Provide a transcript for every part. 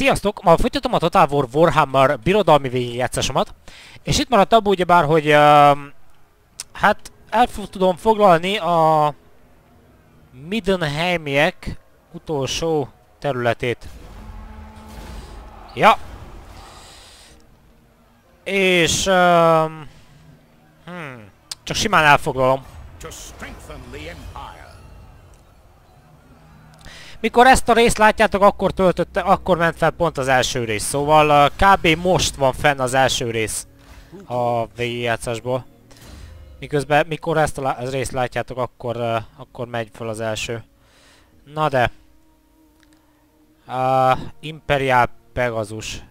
Sziasztok! Ma folytatom a Total War Warhammer birodalmi végigjátszásomat. És itt maradt abból ugyebár, hogy hát tudom foglalni a Middenheimiek utolsó területét. Ja. És csak simán elfoglalom. Mikor ezt a részt látjátok, akkor ment fel pont az első rész. Szóval kb. Most van fenn az első rész a végigjátszásból. Miközben, mikor ezt a részt látjátok, akkor megy fel az első. Na de. Imperial Pegasus.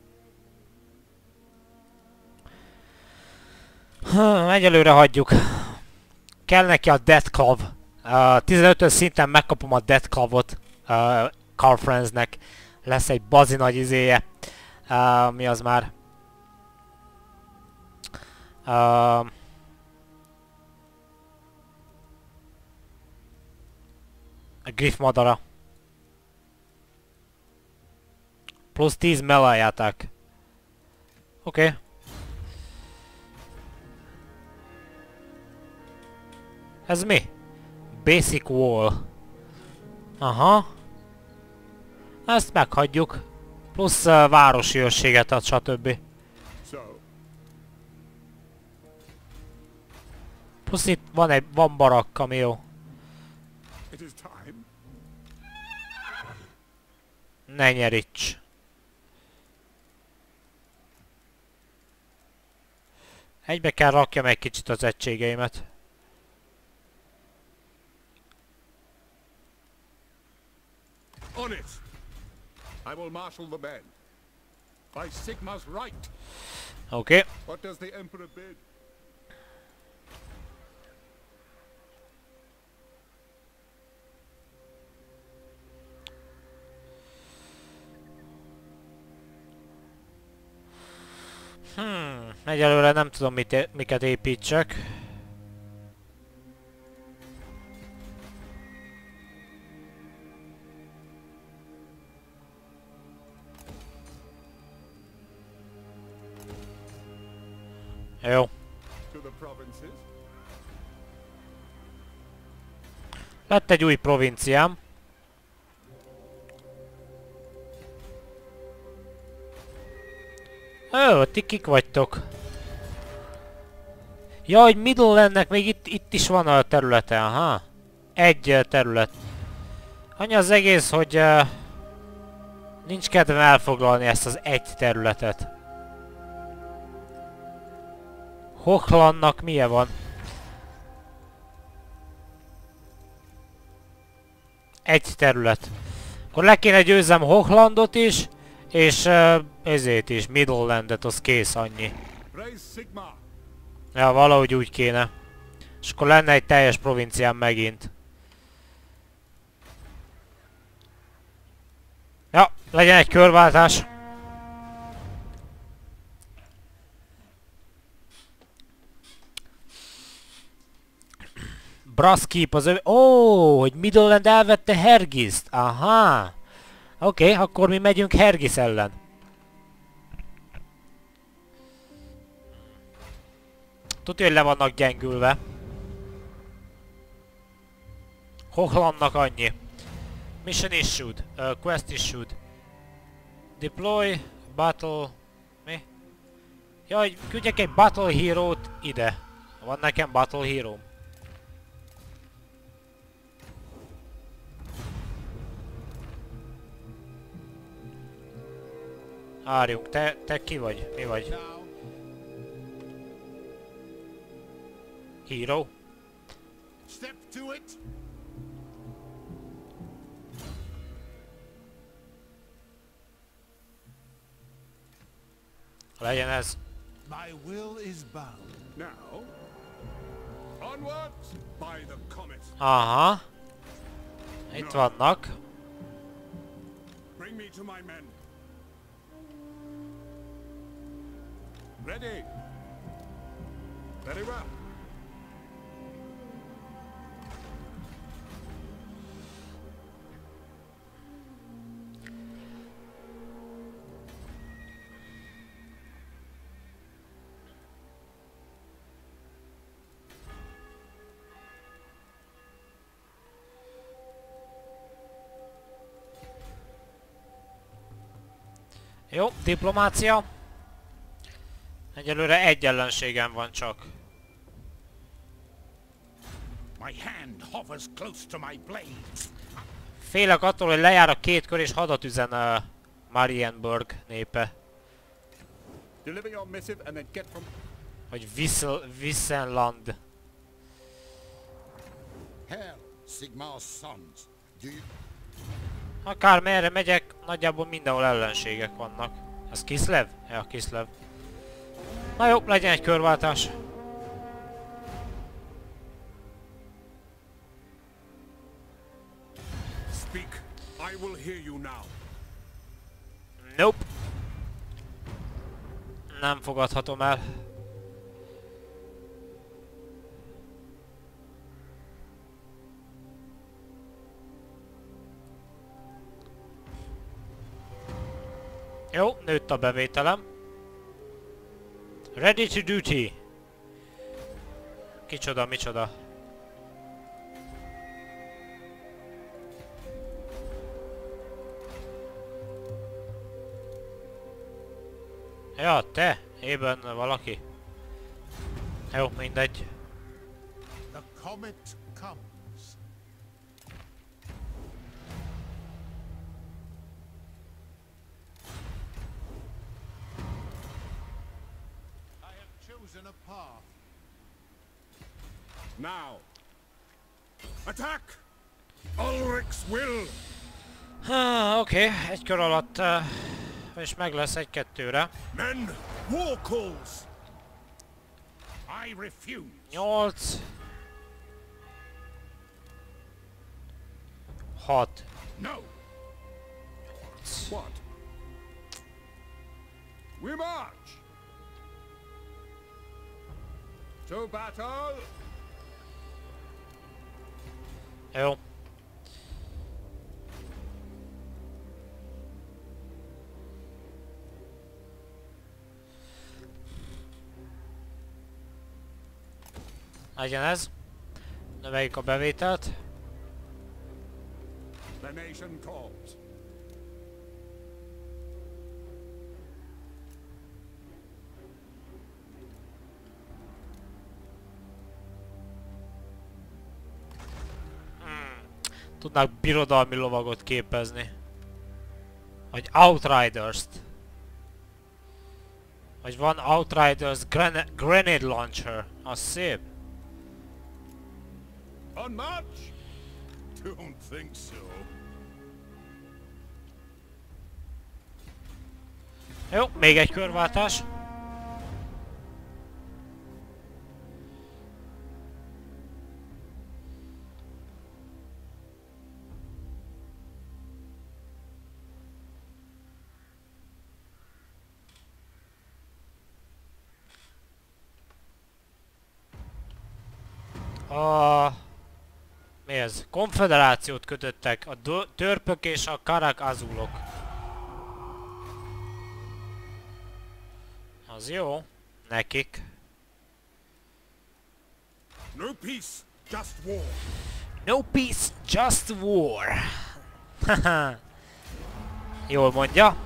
Egyelőre hagyjuk. Kell neki a Death Claw. 15-ös szinten megkapom a Death Claw-ot Carl Franznek. Lesz egy bazi nagy izéje. Mi az már? A Griff madara. Plusz 10 melee attack. Oké. Ez mi? Basic wall. Aha. Ezt meghagyjuk. Plusz városi őrséget ad, stb. Plusz itt van barakk, ami jó. Ne nyeríts. Egybe kell rakjam egy kicsit az egységeimet. On it! I will marshal the men. By Sigma's right. Okay. What does the Emperor bid? Egyelőre nem tudom miket építsek. Jó. Lett egy új provinciám. Ó, ti kik vagytok? Jaj, Midlandnek még itt is van a területe, aha. Egy terület. Annyi az egész, hogy nincs kedvem elfoglalni ezt az egy területet. Hochlandnak milyen van? Egy terület. Akkor le kéne győzzem Hochlandot is, és ezért is, Midlandet, az kész annyi. Ja, valahogy úgy kéne. És akkor lenne egy teljes provinciám megint. Ja, legyen egy körváltás. Brasskeep az ő... Ó, hogy Midland elvette Hergiszt. Aha. Oké, akkor mi megyünk Hergis ellen. Tudja, hogy le vannak gyengülve. Hochlandnak annyi. Mission issued. Quest issued. Deploy. Battle. Mi? Jaj, küldjek egy Battle Hero-t ide. Van nekem Battle Hero-m. Várjunk, te ki vagy? Mi vagy? Hero? Step to it. Legyen ez. My will is bound. Now, onwards by the comet. Aha. Itt vannak. Bring me to my men. Ready. Very well. Jó, diplomácia. Egyelőre egy ellenségem van csak. My hand hovers close to my blades. Félek attól, hogy lejár a 2 kör és hadat üzen Marienburg népe. Deliver your missive and then get from... Vagy Wissenland. Hail, Sigmar's sons. Do you... Akár merre megyek, nagyjából mindenhol ellenségek vannak. Ez Kislev? Ja, Kislev. Na jó, legyen egy körváltás. Speak. I will hear you now. Nope. Nem fogadhatom el. Jó, nőtt a bevételem. Ready to duty. Kicsoda, micsoda. Ja, te? Ében valaki? Jó, mindegy. The comet comes. I have chosen a path. Now. Attack! Ulric's will! Oké, egy kör alatt és meg lesz egy-kettőre. Men, war calls! I refuse. 8 6 No. What? We march! To battle! Jó. Legyen ez. Növeljük a bevételt. The nation calls. Tudnák birodalmi lovagot képezni. Vagy Outriders-t. Vagy van Outriders Grenade Launcher. Az szép. On march! Don't think so. Jó, még egy körváltás. Mi ez? Konfederációt kötöttek a törpök és a karak azulok. Az jó. Nekik. No peace, just war. No peace, just war. Haha. Jól mondja.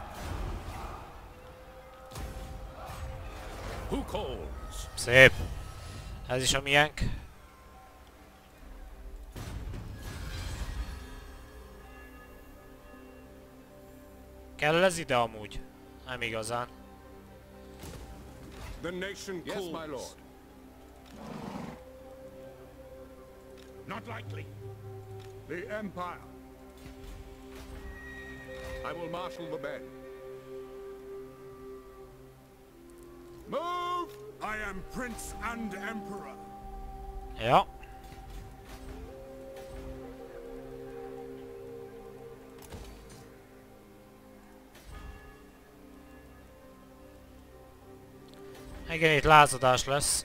Who calls? Szép. Ez is a miénk. Kell ez ide amúgy? Nem igazán. The nation calls. Yes, my lord. Not likely. The Empire. I will marshal the men. Move! I am Prince and Emperor. Ja. Igen, itt lázadás lesz.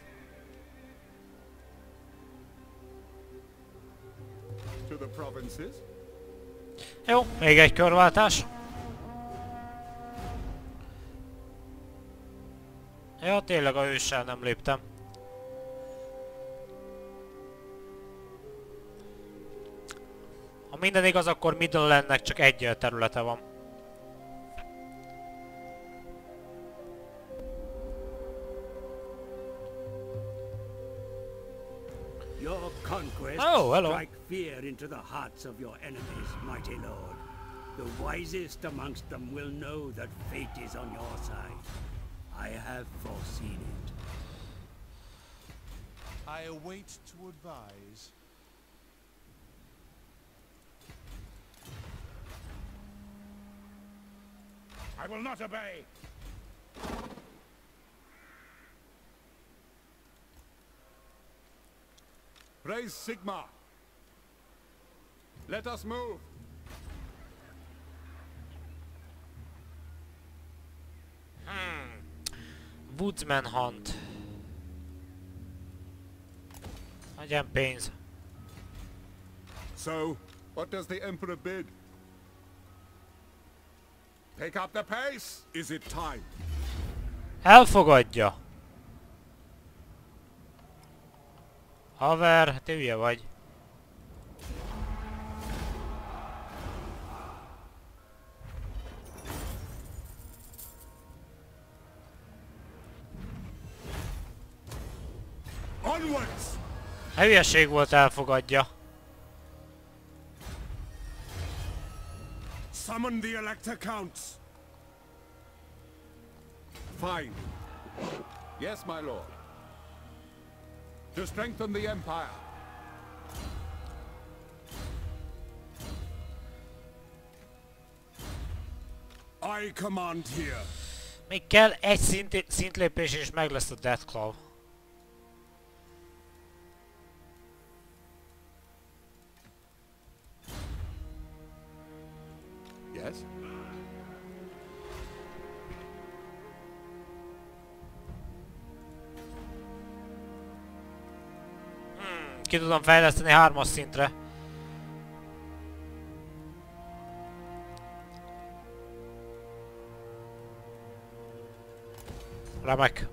To the provinces. Jó, még egy körváltás. Ja, tényleg a őssel nem léptem. Ha minden igaz, akkor Midlandnek csak egy területe van. Your conquests Oh, hello. strike fear into the hearts of your enemies, mighty lord. The wisest amongst them will know that fate is on your side. I have foreseen it. I await to advise. I will not obey. Raise Sigma. Let us move. Woodsman Hunt. Legyen pénz. So, what does the Emperor bid? Pick up the pace. Is it time? Elfogadja. Haver, te hülye vagy. Onwards! Hülyeség volt, elfogadja. Summon the Elector Counts. Fine. Yes, my lord. To strengthen the Empire. I command here. Még kell egy szintlépés és meg lesz a Deathclaw. Yes? Ki tudom fejleszteni 3-as szintre. Remek.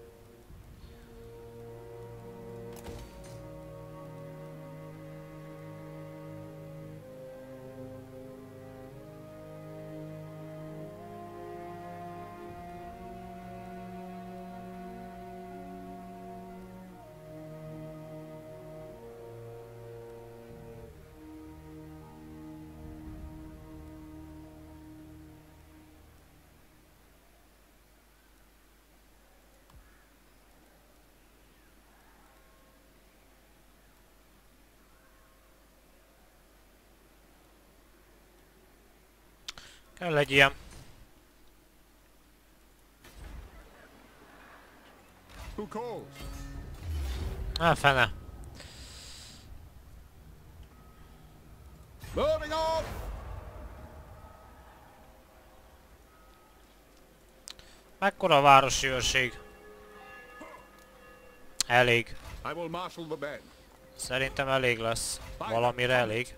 Kell egy ilyen. Who calls? Fene. Moving on! Mekkora a városi őrség? Elég. I will marshal the band. Szerintem elég lesz. Valamire elég.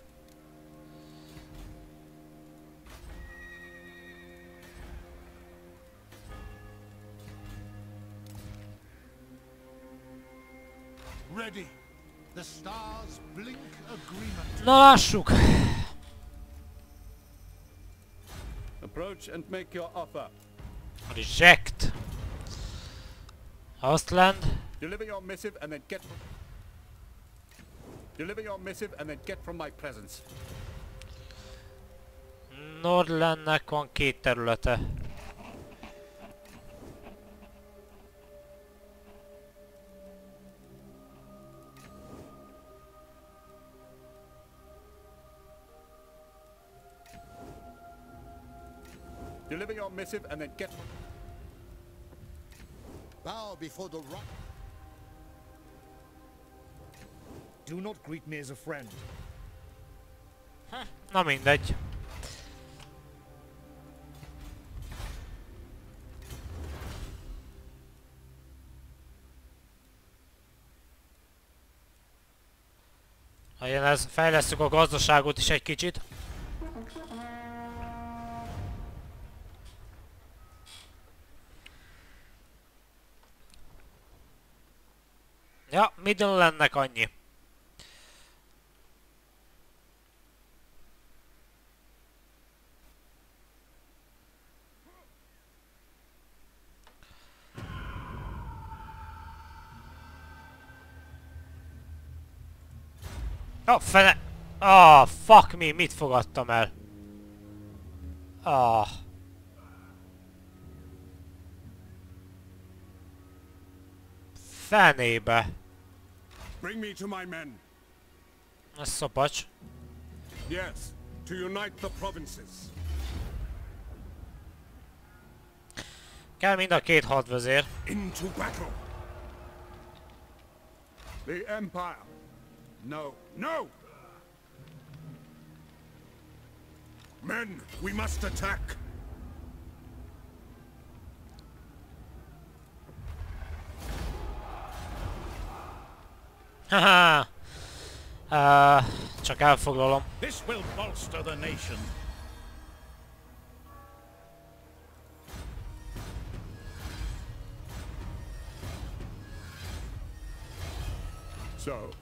Ready. The stars blink agreement. Na lássuk! Approach and make your offer. Reject. Ostland. Deliver your missive and then get... Deliver your missive and then get from my presence. Nordlandnek van 2 területe. Deliver your missive and then get... Bow before the rock. Do not greet me as a friend. Na mindegy. Legyen ez, fejlesszük a gazdaságot is egy kicsit. Ja, Midlandnek annyi. Oh, fene... Ah, fuck me, mit fogadtam el? Ah. Fenébe. Bring me to my men. Ez szopacs. Yes, to unite the provinces. Kell mind a két hadvezér. Into battle. The Empire. No, no! Men, we must attack. Haha. Csak elfoglalom. This will bolster the nation. So,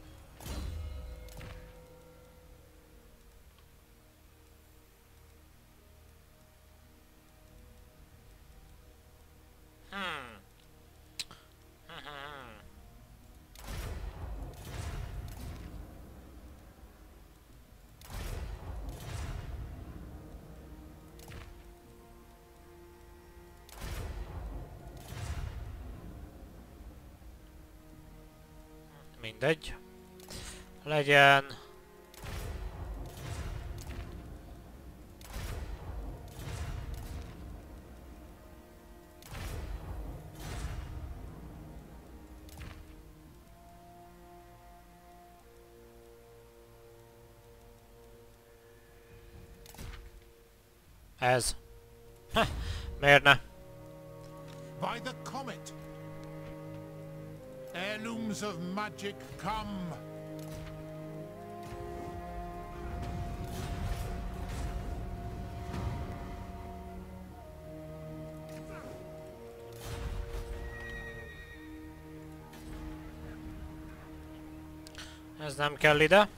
Mindegy. Legyen... Ez. Heh, miért ne? By the comet. Heirlooms of magic come. Ez nem kell ide.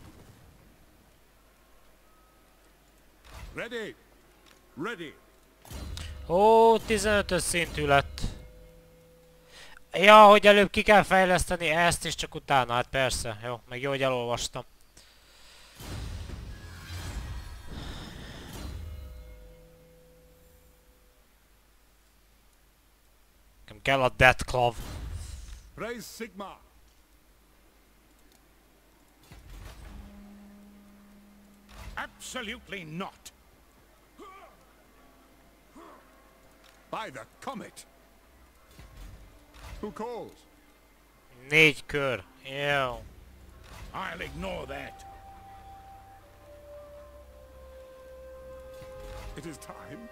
ready. Ready. Ó, 15-ös szintű lett. Ja, hogy előbb ki kell fejleszteni ezt, és csak utána, hát persze. Jó, meg jó, hogy elolvastam. Nekem kell a Death Claw. Praise Sigma. Absolutely not. By the comet. Who calls? 4 kör. Jó. I'll ignore that. It is time.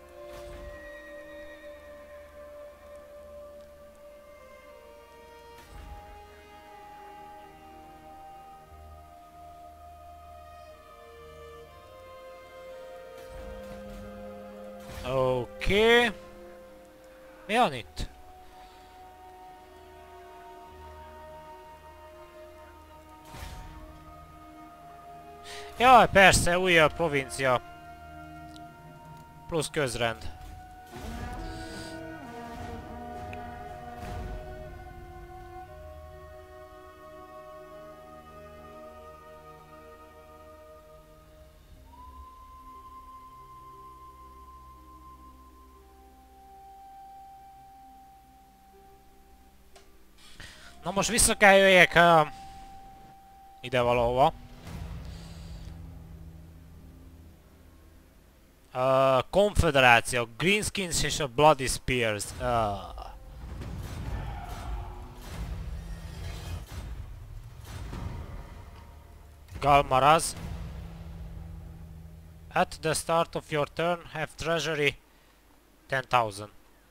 Oké. Mi van itt? Jaj, persze, újabb provincia. Plusz közrend. Na most vissza kell jöjjek ide valahova. Konfederáció, Greenskins és a Bloody Spears. Galmaraz. At the start of your turn, have treasury 10,000.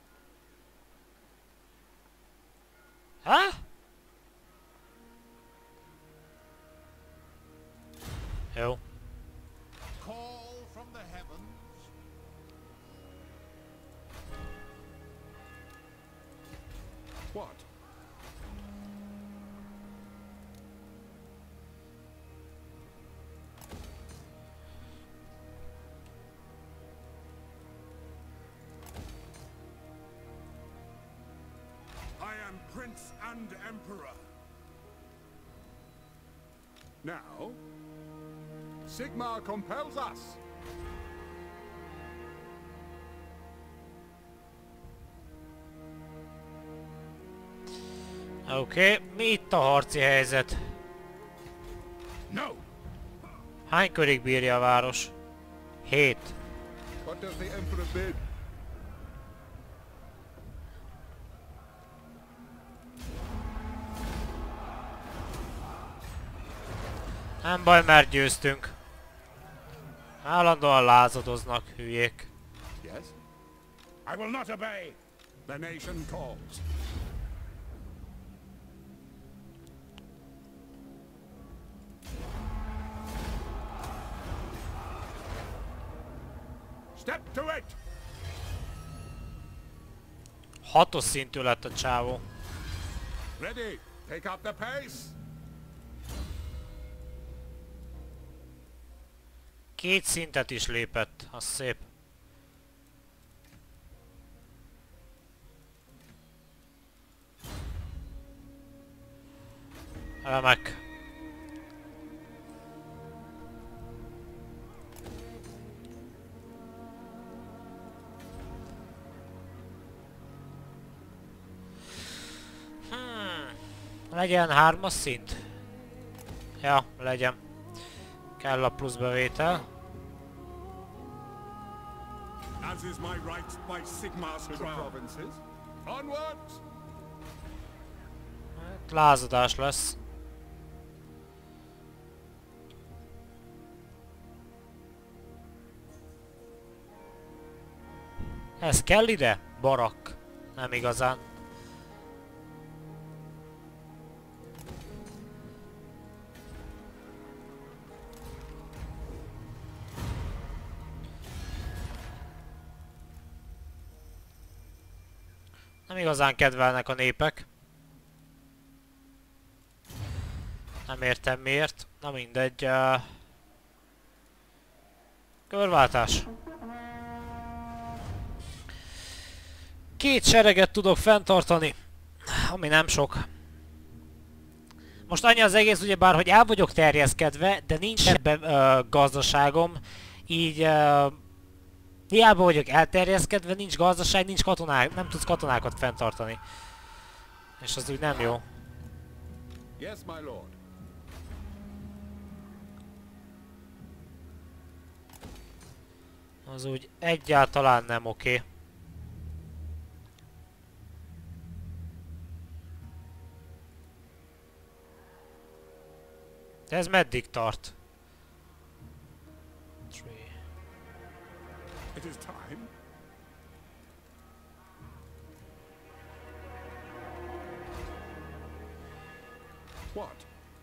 Huh? Jó. Call from the heavens. What? I am Prince and Emperor. Now, Sigmar compels us. Oké, mi itt a harci helyzet? No. Hány körig bírja a város? 7. What does the Emperor bid? Nem baj, mert győztünk. Állandóan lázadoznak, hülyék. Yes? I will not obey. The nation calls. Step to it! 6-os szintű lett a csávó. Ready! Take up the pace! 2 szintet is lépett, az szép. Remek. Legyen 3-as szint? Ja, legyen. Kell a plusz bevétel. As is my right by Sigmar's provinces. Onwards! Hát, lázadás lesz. Ez kell ide? Barak. Nem igazán. Nem igazán kedvelnek a népek. Nem értem miért. Na mindegy. Körváltás. 2 sereget tudok fenntartani. Ami nem sok. Most annyi az egész, ugyebár, hogy el vagyok terjeszkedve, de nincs ebben gazdaságom. Így... hiába vagyok elterjeszkedve, nincs gazdaság, nincs katonák, nem tudsz katonákat fenntartani. És az úgy nem jó. Yes, my lord. Az úgy egyáltalán nem oké. De ez meddig tart? It is time. What?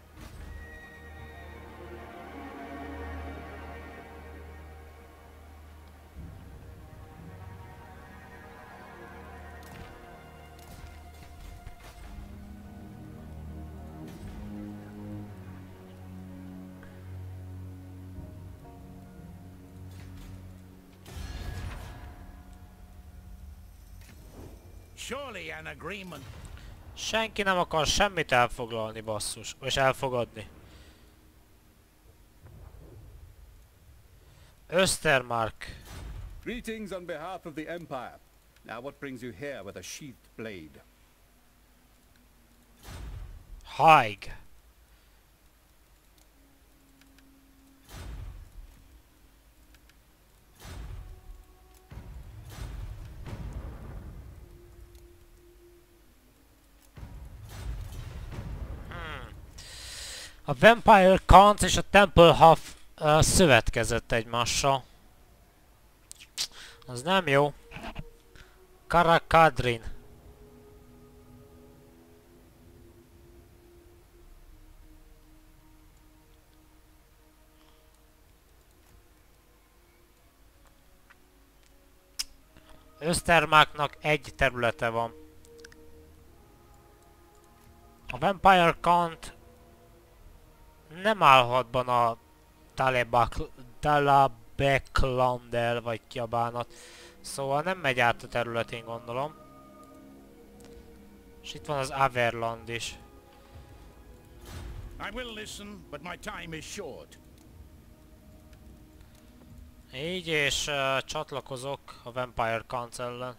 Surely an agreement. Senki nem akar semmit elfoglalni, basszus. És elfogadni. Östermark. Greetings on behalf of the Empire. Now what brings you here with a sheathed blade? Haig. A Vampire Count és a Temple Half szövetkezett egymással. Az nem jó. Karakadrin. Östermarknak egy területe van. A Vampire Count nem állhatban a Talabeklandel vagy ki a bánat. Szóval nem megy át a területén, gondolom. És itt van az Averland is. I will listen, but my time is short. Így, és csatlakozok a Vampire Council-en.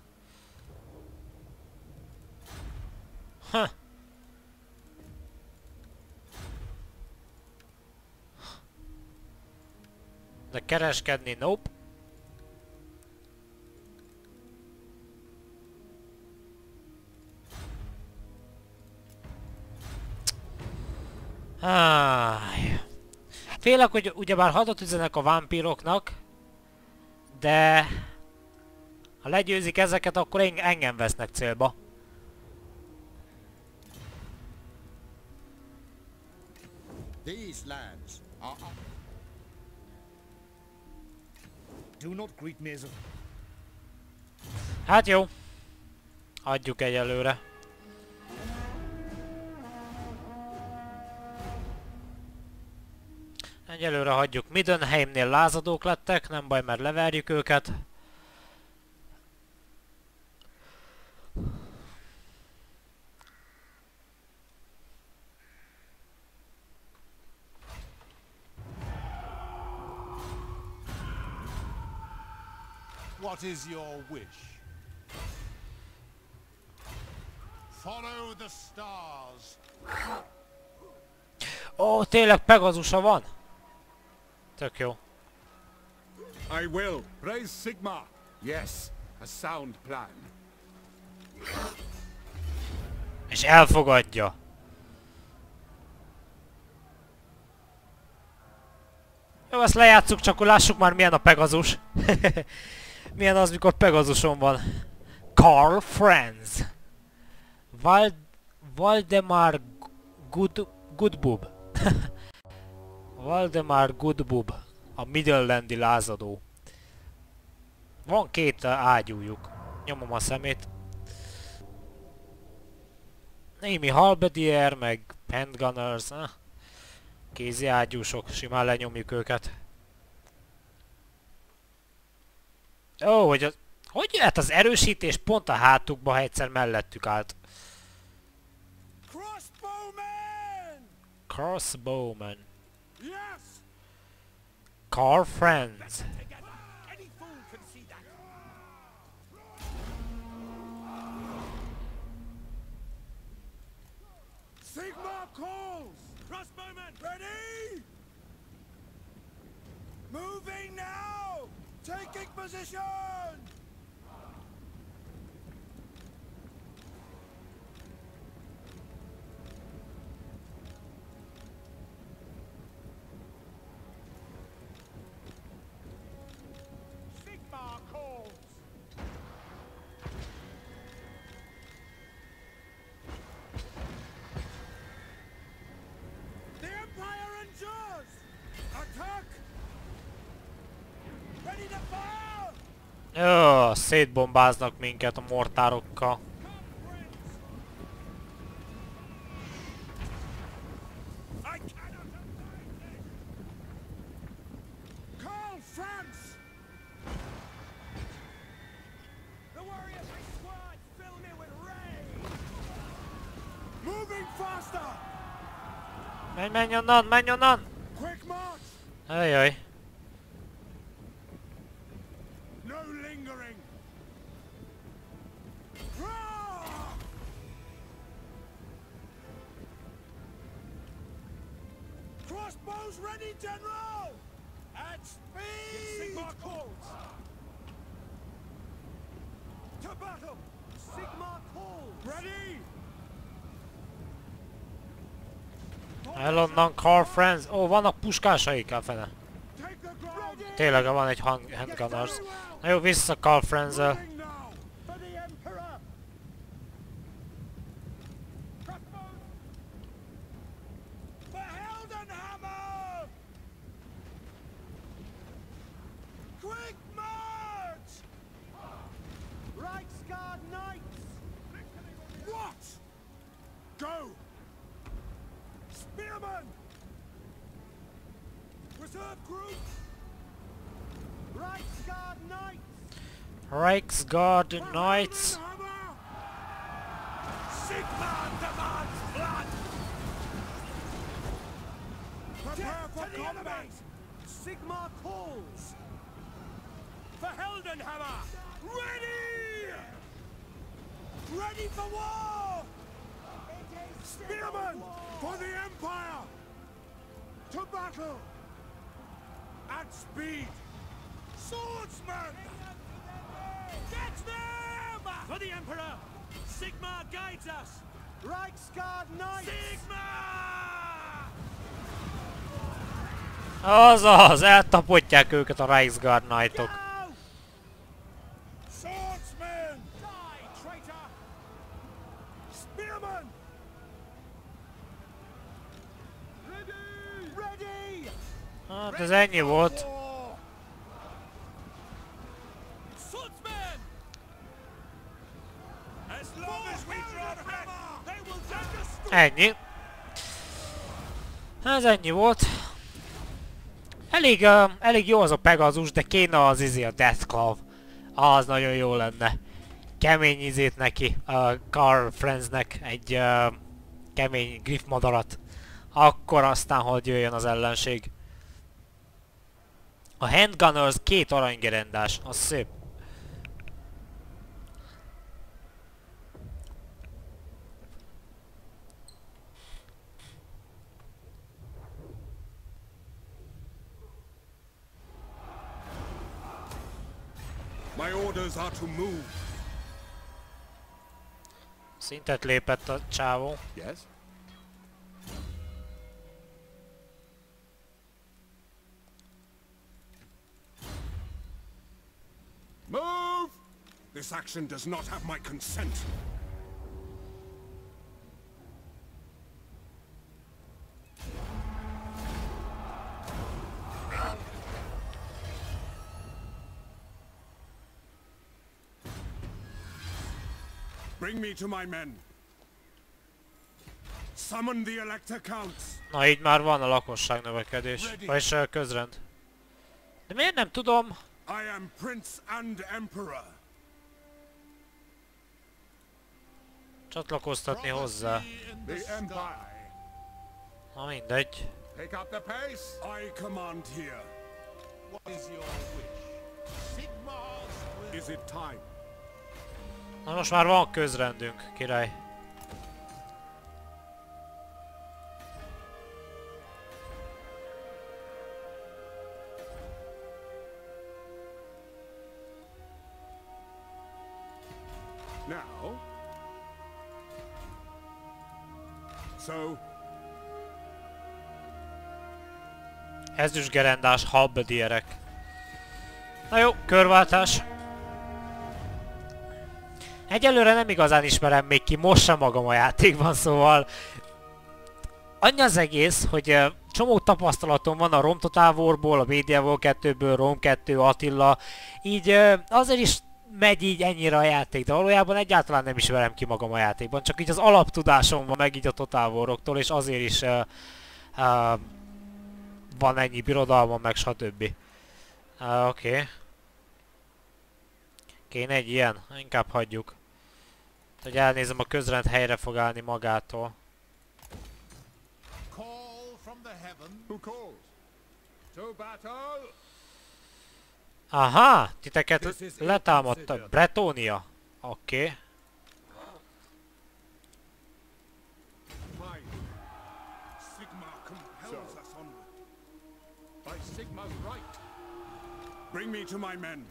De kereskedni, nope. Félek, hogy ugyebár hadat üzenek a vámpíroknak, de ha legyőzik ezeket, akkor engem vesznek célba. These lands are... Do not greet me as a... Hát jó. Adjuk egyelőre. Egyelőre hagyjuk. Middenheimnél lázadók lettek, nem baj, mert leverjük őket. What is your wish? Follow the stars. Ó, tényleg Pegazusa van? Tök jó. I will. Praise Sigma. Yes, a sound plan. És elfogadja. Jó, ezt lejátszuk, csak akkor lássuk már milyen a Pegazus. Milyen az, mikor Pegazuson van. Karl Franz. Valdemar Goodbub. Valdemar Goodbub. A Midlandi lázadó. Van két ágyújuk. Nyomom a szemét. Némi halbedier, meg handgunners. Kézi ágyúsok, simán lenyomjuk őket. Ó, hogy jöhet az erősítés pont a hátukba, ha egyszer mellettük állt. Crossbowman! Crossbowman. Yes! Karl Franz. Any fool can see that. Sigma calls! Crossbowman! Ready? Moving now! Taking position! Sigma calls! The Empire endures! Attack! Ready to fire! Jó, szétbombáznak minket a mortárokkal. I cannot abide this! Karl Franz! The warriors my squad fill me with rage! Moving faster! Menj onnan, menj onnan! Quick march! Ajaj. No lingering! Roar! Crossbows ready, General! At speed! Sigma calls! To battle! Sigma calls! Ready! El onnan, Karl Franz. Ó, vannak puskásaik, elfene. Take the ground! Tényleg van egy handgunners. Na jó, vissza Karl Franz-el. Moving now! For the Emperor! Crossbows! For Heldenhammer! Quick march! Reichsguard Knights! What? Go! Spearmen! Reserve group! Reichsguard Knights! Reichsguard Knights. Heldenhammer! Sigma demands blood! Prepare for combat! Sigmar calls! For Heldenhammer! Ready! Ready for war! Spearmen! For the Empire! To battle! At speed! Swordsmen! Get them! For the Emperor! Sigmar guides us! Reichsguard Knights! Sigmar! Azaz, eltapotják őket a Reichsguard Knightok. Go! Swordsmen! Die, traitor! Spearmen! Ready! Ready! Hát ez ennyi volt. War! Swordsmen! As long as we drive ahead, they will take us through! Ennyi. Ez ennyi volt. Elég jó az a Pegasus, de kéne az a Deathclaw. Az nagyon jó lenne. Kemény izét neki, a Carl Friendsnek egy kemény griff madarat. Akkor aztán hogy jöjjön az ellenség. A Handgunners 2 aranygerendás, az szép. My orders are to move. Szintet lépett a csávó. Yes? Move! This action does not have my consent. Bring me to my men. Summon the Elector Counts. Na így már van a lakosság növekedés. Vagyis közrend. De miért nem tudom? I am Prince and Emperor. Csatlakoztatni hozzá. The Empire. Na mindegy. Pick up the pace. I command here. What is your wish? Sigmar's will. Is it time? Na most már van közrendünk, király. Now? So, Ezüstgerendás halbedierek. Na jó, körváltás. Egyelőre nem igazán ismerem még ki, most sem magam a játékban, szóval... Annyi az egész, hogy csomó tapasztalatom van a Rome Total Warból, a Medieval War 2-ből, Rome 2, Attila, így azért is megy így ennyire a játék, de valójában egyáltalán nem ismerem ki magam a játékban, csak így az alaptudásom van meg így a Total War-októl, és azért is van ennyi birodalmam, meg stb. Oké. Kéne egy ilyen? Inkább hagyjuk. Hogy elnézem, a közrend helyre fog állni magától. Call from the heaven. who calls? To battle! Aha! Titeket letámadtak. Bretónia. Oké. Fine. Sigmar compels us onward. By Sigmar's right. Bring me to my men.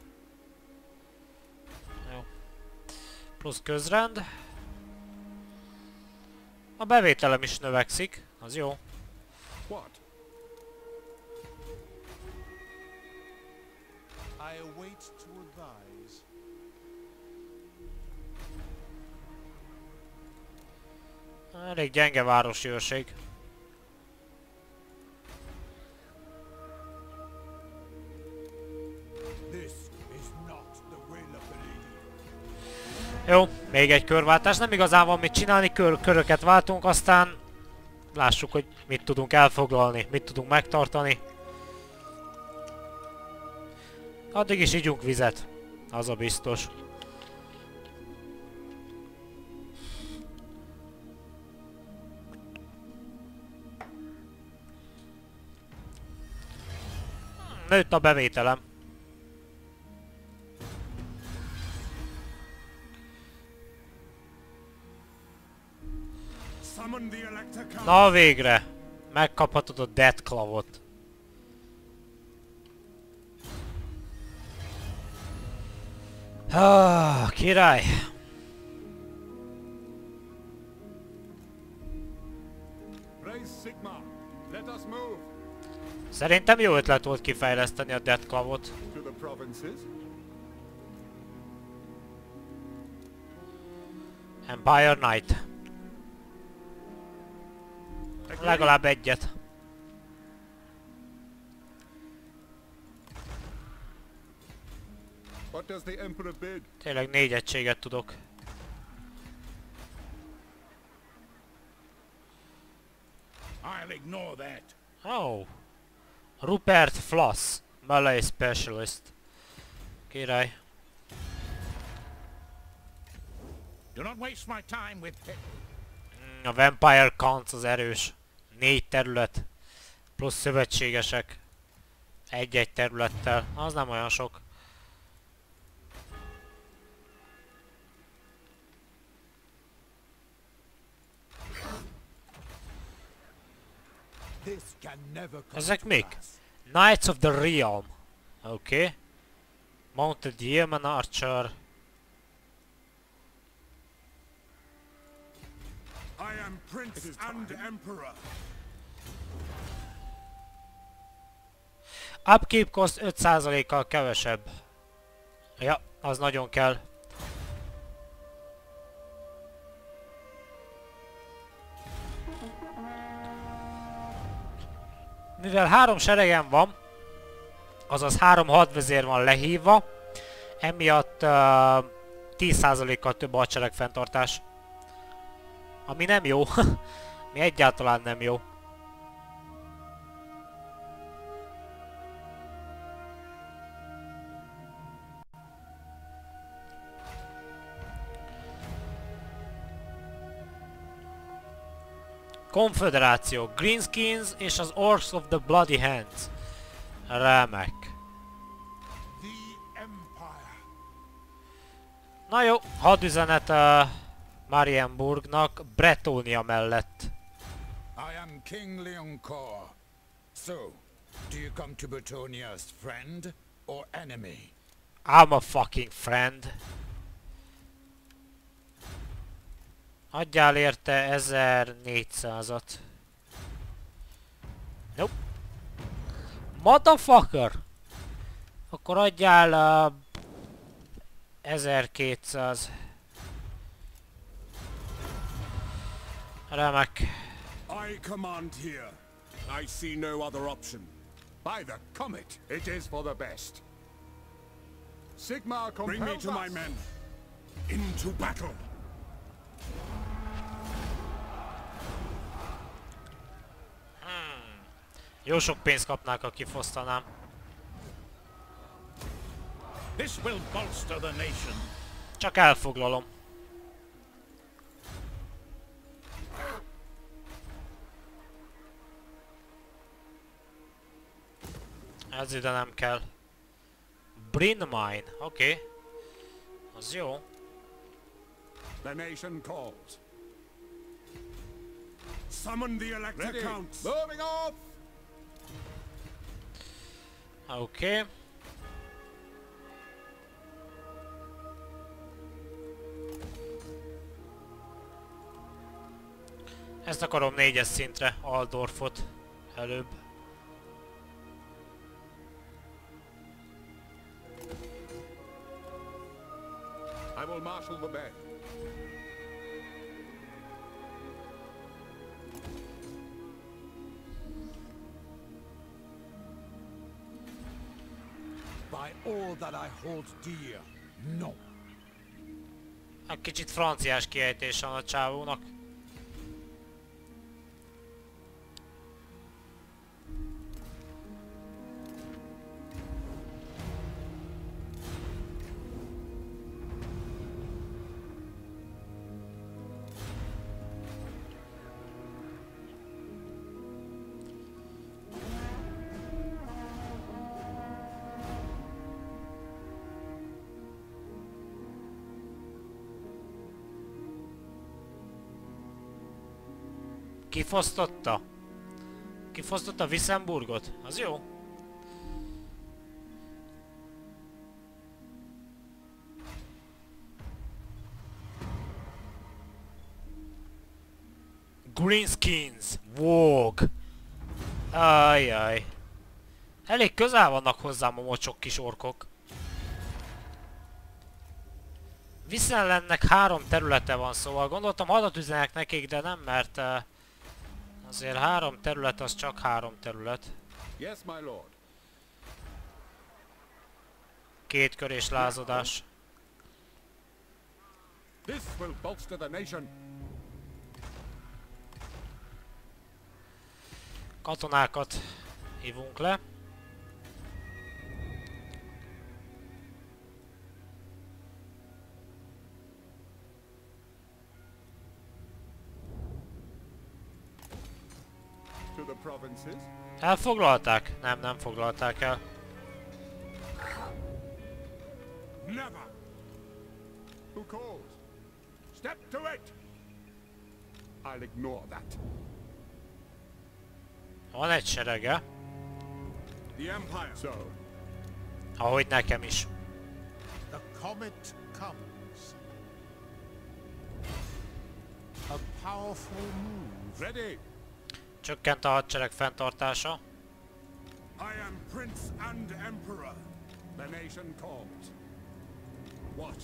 Jó. Plusz közrend. A bevételem is növekszik. Az jó. What? I await to advise. Elég gyenge városi őrség. This is not the will of the lady. Jó, még egy körváltás. Nem igazán van mit csinálni, köröket váltunk, aztán lássuk, hogy mit tudunk elfoglalni, mit tudunk megtartani. Addig is igyunk vizet, az a biztos. Nőtt a bevételem. Summon the Elector Council. Na végre! Megkaphatod a Death Claw-ot. Király! Raise Sigmar. Let us move Szerintem jó ötlet volt kifejleszteni a Death Claw-ot. to the provinces. Empire Knight. Legalább egyet. What does the Emperor bid? Tényleg 4 egységet tudok. I'll ignore that. Oh. Rupert Floss. Melee Specialist. Király. Do not waste my time with... A Vampire Counts az erős. 4 terület. Plusz szövetségesek. Egy-egy területtel. Az nem olyan sok. This can never come Ezek to mik? pass. Knights of the Realm. Oké. Okay. Mounted Yeoman Archer. I am Prince and Emperor. Upkeep cost 5%-kal kevesebb. Ja, az nagyon kell. Mivel 3 seregem van, azaz 3 hadvezér van lehívva, emiatt 10%-kal több a hadsereg fenntartás. Ami nem jó. Mi egyáltalán nem jó. Konföderáció, Greenskins és az Orcs of the Bloody Hands. Remek. The Empire. Na jó, hadüzenet Marienburgnak Bretónia mellett. I am King Leoncoeur. So, do you come to Bretonnia as friend or enemy? I'm a fucking friend. Adjál érte 1400-at. Nope. Motherfucker! Akkor adjál 1200. Remek. I command here. I see no other option. By the comet, it is for the best. Sigmar compels Bring me to my men. Into battle. Jó sok pénzt kapnák, ha kifosztanám. This will bolster the nation. Csak elfoglalom. Ez ide nem kell. Bryn Mine, oké. Okay. Az jó. The nation calls. Summon the Elector Council. Moving off! Oké. Okay. Ezt akarom 4-es szintre, Aldorfot előbb. I will marshal the men. By all that I hold dear, no. Egy kicsit franciás kiejtése van a csávónak. Kifosztotta? Kifosztotta Wissemburgot? Az jó. Greenskins! Vogue! Ajjaj. Elég közel vannak hozzám a mocsok kis orkok. Viszonlennek 3 területe van, szóval gondoltam hadat üzenek nekik, de nem, mert azért 3 terület az csak 3 terület. Yes, my lord. 2 körés lázadás. This will bolster the nation. Katonákat hívunk le. To the provinces. Elfoglalták? Nem foglalták el. Never! Who calls? Step to it! I'll ignore that. Van egy serege. The Empire. So, Ahogy nekem is. The comet comes. A powerful move. ready. Csökkent a hadsereg fenntartása. I am Prince and Emperor. The nation calls. What?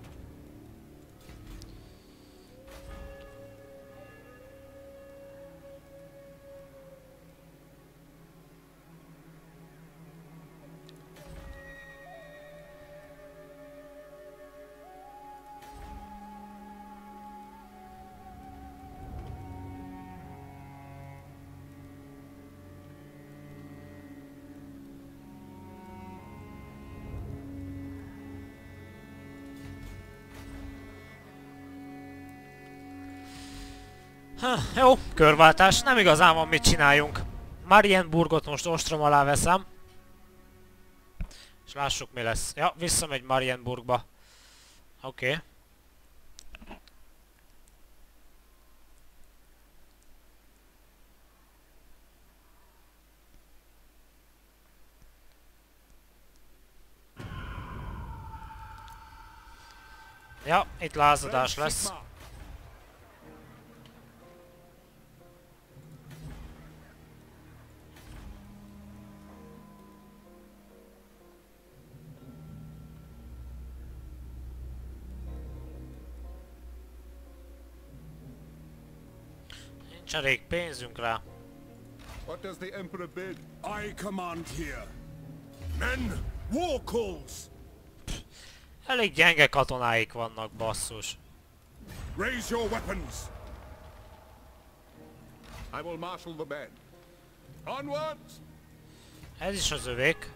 Jó, körváltás. Nem igazán van mit csináljunk. Marienburgot most ostrom alá veszem. És lássuk mi lesz. Ja, visszamegy Marienburgba. Oké. Ja, itt lázadás lesz. Nincs elég pénzünk rá. What does the Emperor bid? I command here. Men, war calls! Elég gyenge katonáik vannak, basszus. Raise your weapons! I will marshal the men. Onwards! Ez is az övék.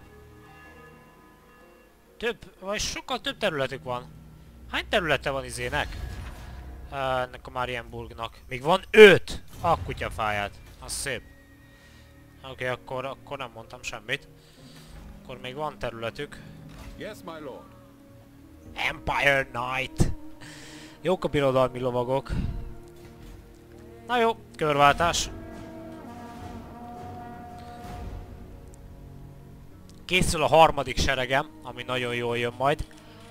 Vagy sokkal több területük van. Hány területe van izének? Ennek a Marienburgnak. Még van 5! A kutyafáját. Az szép. Oké, akkor nem mondtam semmit. Akkor még van területük. Yes, my lord. Empire Knight! Jók a birodalmi lovagok. Na jó, körváltás. Készül a harmadik seregem, ami nagyon jól jön majd.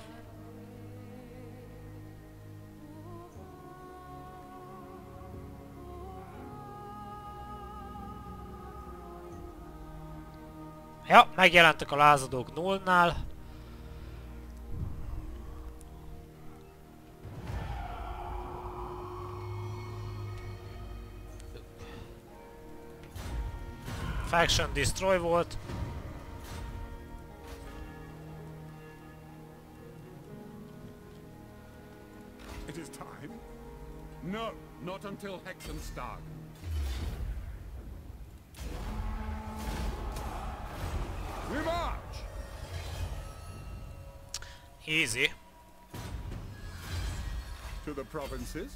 Ja, megjelentek a lázadók 0-nál. Faction Destroy volt. It is time. No, not until Hexenstad. We march! Easy. To the provinces.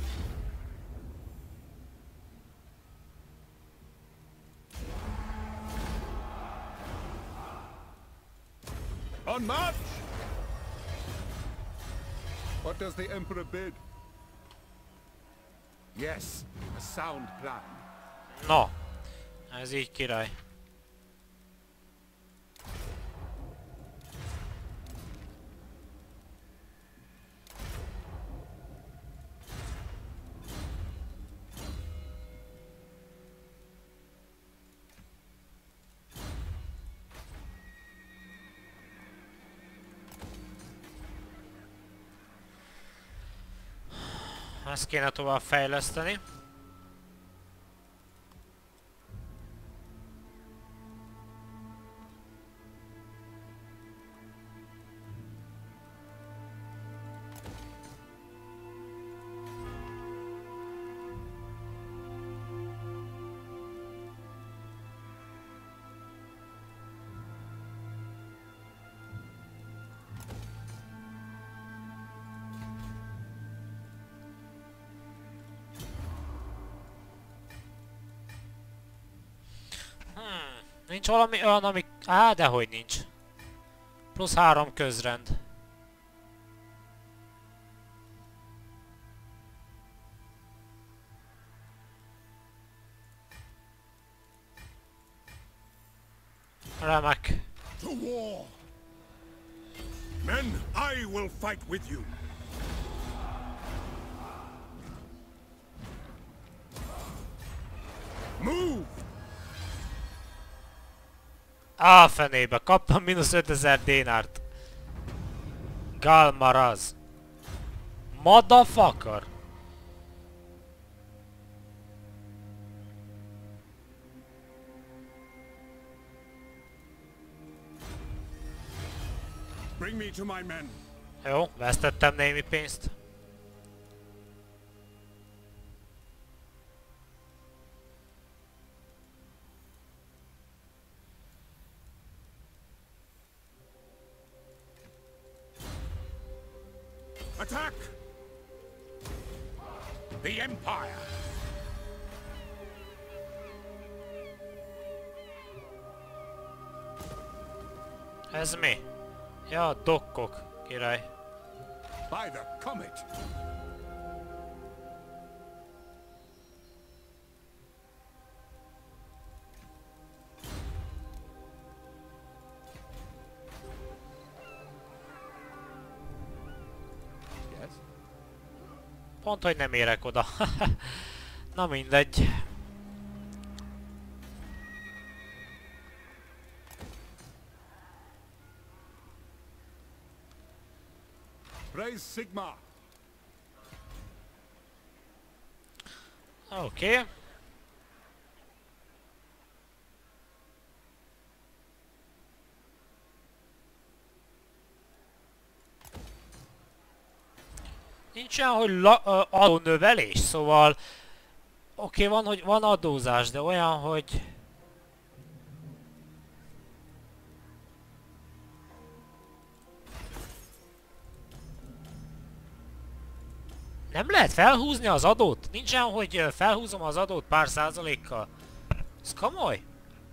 On march! What does the Emperor bid? Yes, a sound plan. No, ez így király. Ezt kéne tovább fejleszteni. Nincs valami olyan, ami... Á, dehogy nincs. Plusz 3 közrend. Remek. To war! Men, I will fight with you! Move! Á, fenébe, kaptam mínusz 5000 dénárt. Galmaraz. Motherfucker. Bring me to my men. Jó, vesztettem némi pénzt. Attack! The Empire! Ez mi? Ja, dokkok, király. By the comet! Yes? Pont, hogy nem érek oda. Na mindegy. Praise Sigma! Oké. Okay. Nincs olyan, hogy adónövelés, szóval oké, van, hogy van adózás, de olyan, hogy nem lehet felhúzni az adót? Nincs olyan, hogy felhúzom az adót pár százalékkal? Ez komoly?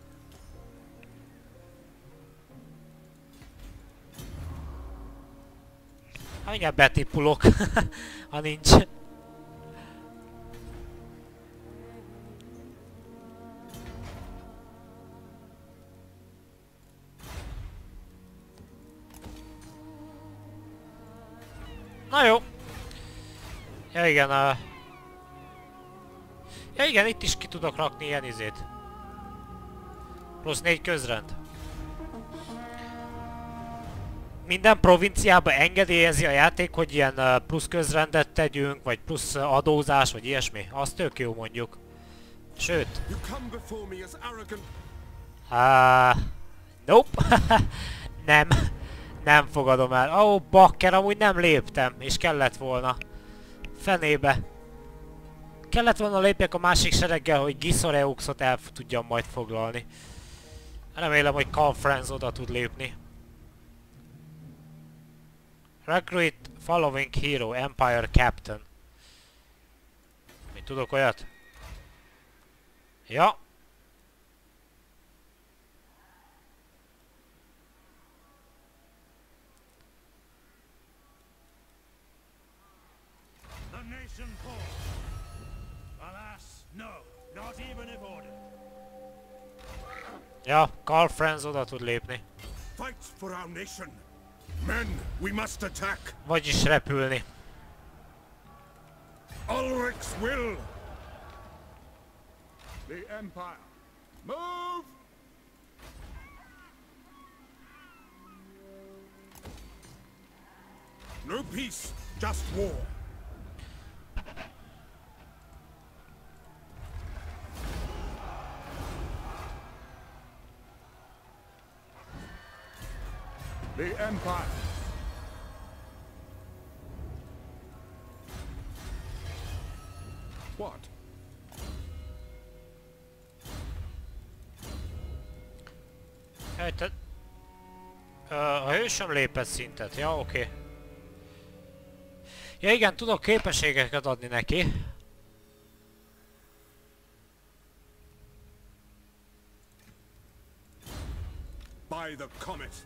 Hát mindjárt betipulok, ha nincs. Na jó. Ja igen, ja igen, itt is ki tudok rakni ilyen izét. Plusz 4 közrend. Minden provinciában engedélyezi a játék, hogy ilyen plusz közrendet tegyünk, vagy plusz adózás, vagy ilyesmi. Az tök jó mondjuk. Sőt. Nope. Nem. Nem fogadom el. Ó, bakker, amúgy nem léptem, és kellett volna. Fenébe. Kellett volna lépjek a másik sereggel, hogy Gisoreuxot el tudjam majd foglalni. Remélem, hogy Conference oda tud lépni. Recruit following hero, Empire Captain. Mi tudok olyat? Ja. Ja, Karl Franz oda tud lépni. Fight for our nation. Men, we must attack. Vagyis repülni. Ulric's will. The Empire. Move! No peace, just war. The Empire. What? Te... A hősöm lépett szintet, ja, oké. Ja igen, tudok képességeket adni neki. By the comet.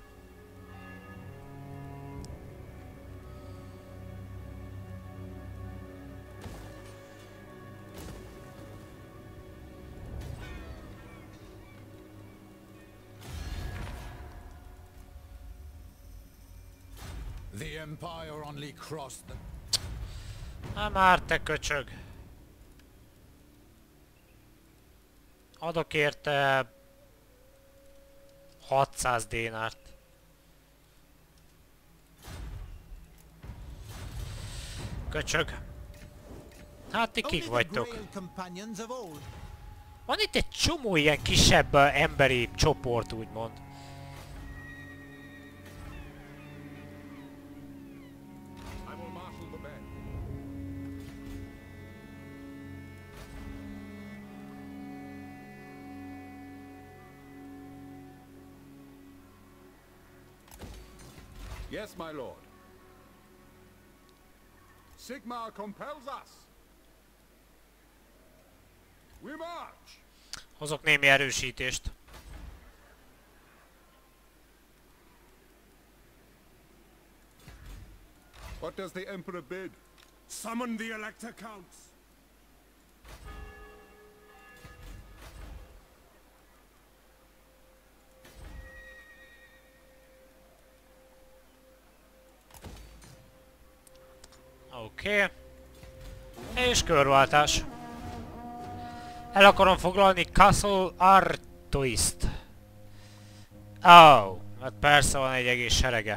The Empire only crossed the... Na már te köcsög. Adok érte 600 dénárt. Köcsög. Hát ti kik vagytok? Van itt egy csomó ilyen kisebb emberi csoport, úgymond. I will marshal the men. Yes, my lord. Sigmar compels us. We march. Hozok némi erősítést. What does the Emperor bid? Summon the Elector Counts. Oké. És körváltás. El akarom foglalni Castle Artoist. Oh, hát persze van egy egész serege.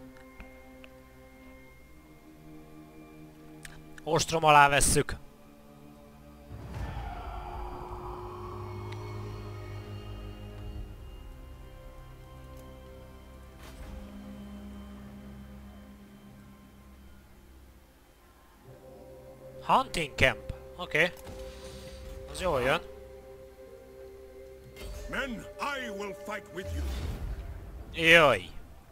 Ostrom alá vesszük. Hunting camp. Oké. Az jól jön. Men, I will fight with you. Jaj.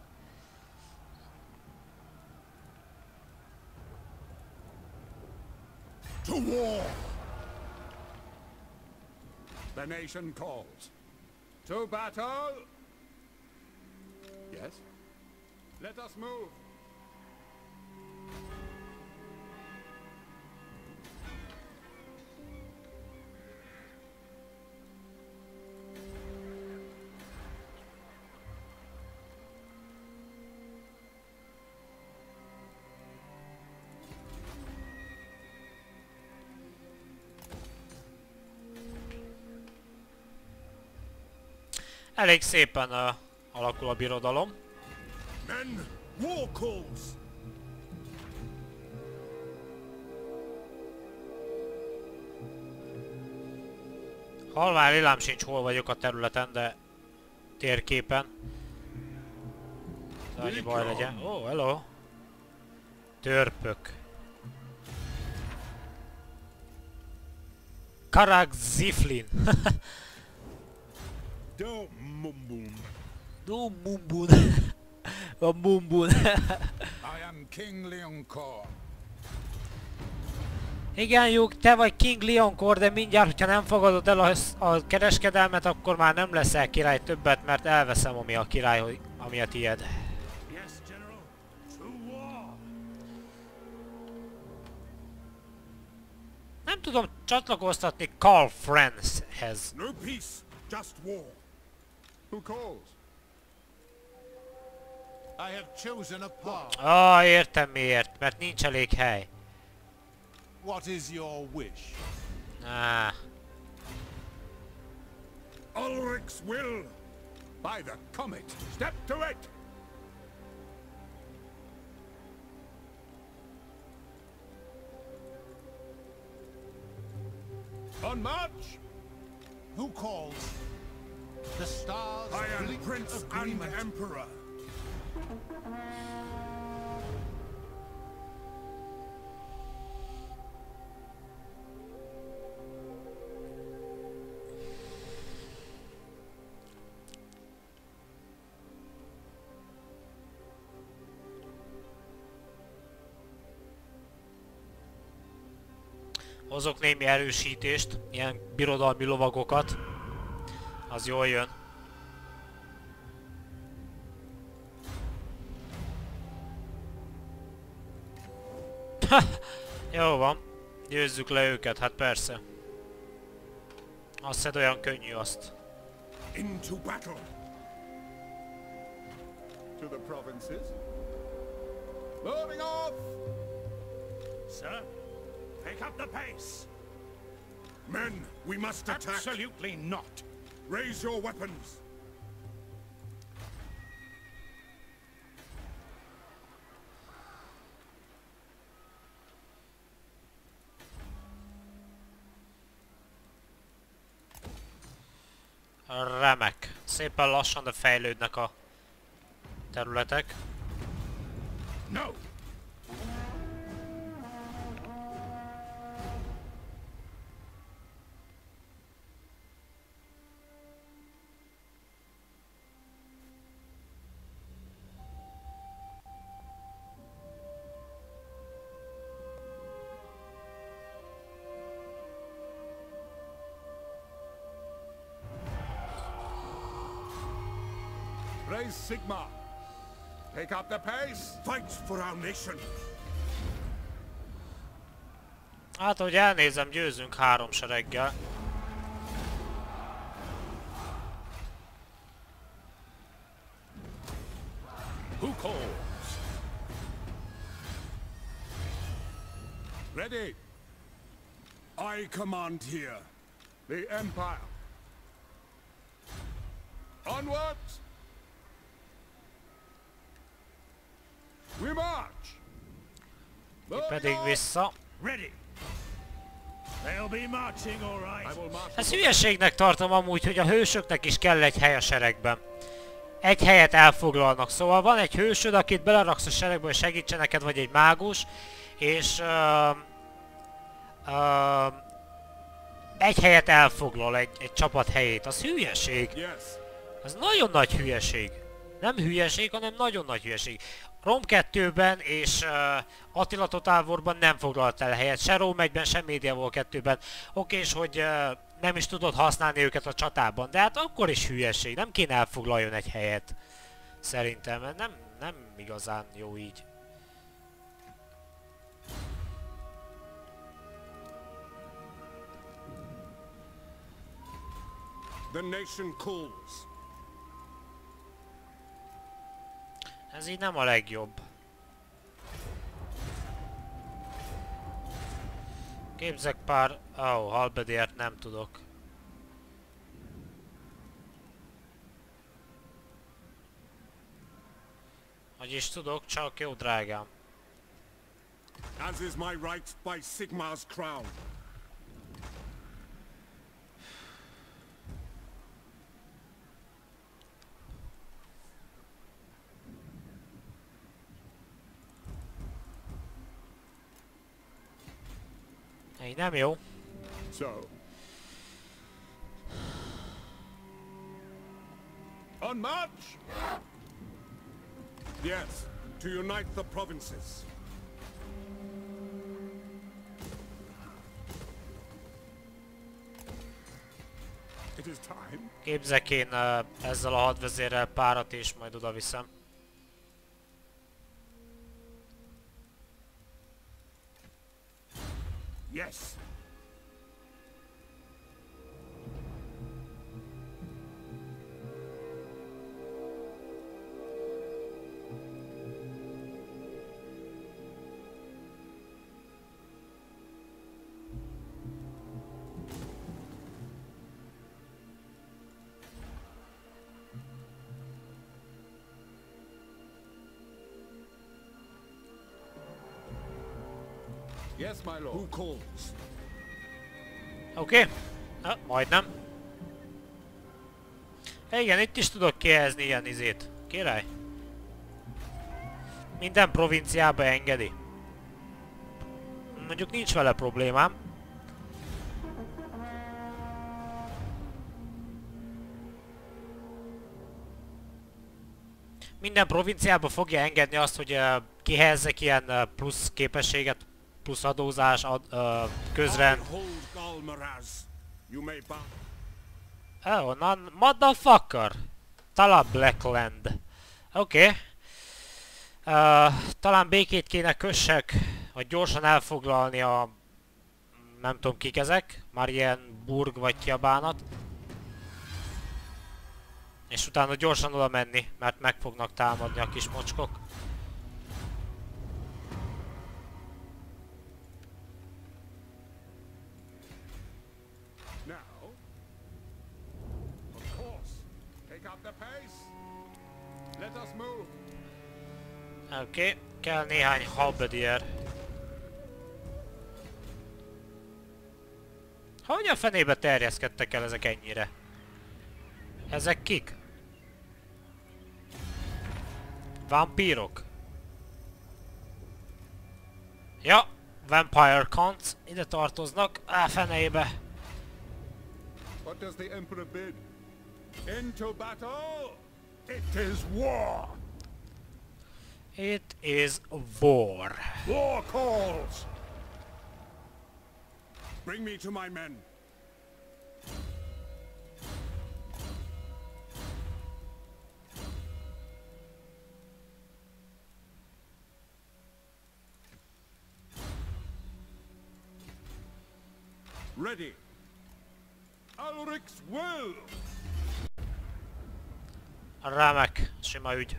To war! The nation calls. To battle! Yes? Let us move! Elég szépen alakul a birodalom. Men, war calls! Halván lilám sincs, hol vagyok a területen, de térképen. De annyi baj legyen. Ó, oh, hello! Törpök. Karak Ziflin. Do mumbun. Do mumbun. A mumbun. I am King Leoncor. Igen, Jug, te vagy King Leoncor, de mindjárt, hogyha nem fogadod el a kereskedelmet, akkor már nem leszel király többet, mert elveszem, ami a király, ami a tied. Yes, General. To war. Nem tudom csatlakoztatni Karl Franzhez. No peace, just war. Who calls? I have chosen a path. Értem miért, mert nincs elég hely. What is your wish? Ulric's will! By the comet! Step to it! On march! Who calls? The stars I am blink Prince agreement. and Emperor. Hozok némi erősítést, ilyen birodalmi lovagokat. Az jól jön. Jó van. Győzzük le őket, hát persze. Azt hiszed olyan könnyű azt. Into battle! To the provinces. Moving off! Sir, pick up the pace. Men, we must attack! Absolutely not. Raise your weapons! Remek. Szépen lassan, de fejlődnek a területek. No! Raise Sigma! Pick up the pace! Fight for our nation! Hát, hogy elnézem, győzünk 3 sereggel. Who calls? Ready! I command here. The Empire. Onwards! We march! Mi pedig vissza. Ready. They'll be marching, all I right. will march. Ez hülyeségnek tartom amúgy, hogy a hősöknek is kell egy hely a seregben. Egy helyet elfoglalnak, szóval van egy hősöd, akit beleraksz a seregbe, hogy segítsen neked, vagy egy mágus, és egy helyet elfoglal, egy csapat helyét. Az hülyeség. Yes. Az nagyon nagy hülyeség. Nem hülyeség, hanem nagyon nagy hülyeség. Rom 2-ben és Attila Total Warban nem foglalt el helyet, se Rom 1-ben, se Medieval 2-ben. Okés, hogy nem is tudod használni őket a csatában, de hát akkor is hülyeség, nem kéne elfoglaljon egy helyet. Szerintem, mert nem igazán jó így. The nation calls. Ez így nem a legjobb. Képzek pár... halbedért nem tudok. Vagyis tudok, csak jó drágám. As is my right by Sigmar's crown. Így nem jó. So. On march! Yes, to unite the provinces. It is time. Képzek én ezzel a hadvezérrel párat és majd oda viszem. Yes. Yes, my lord. Who calls? Oké. Majdnem. Igen, itt is tudok kihelyezni ilyen izét. Király. Minden provinciába engedi. Mondjuk nincs vele problémám. Minden provinciába fogja engedni azt, hogy kihelyezzek ilyen plusz képességet, plusz adózás, közrend. Onnan, motherfucker! Talán Blackland. Oké. Talán békét kéne kössek, hogy gyorsan elfoglalni a... Nem tudom kik ezek. Marienburg vagy ki a bánat. És utána gyorsan oda menni, mert meg fognak támadni a kis mocskok. Oké, kell néhány halbedier. Hogy a fenébe terjeszkedtek el ezek ennyire? Ezek kik? Vampírok. Ja, Vampire Cons ide tartoznak. Fenébe. What does the Emperor bid? Into battle! It is war! It is war. War calls! Bring me to my men. Ready. Ulrich's will! Remek, sima ügy.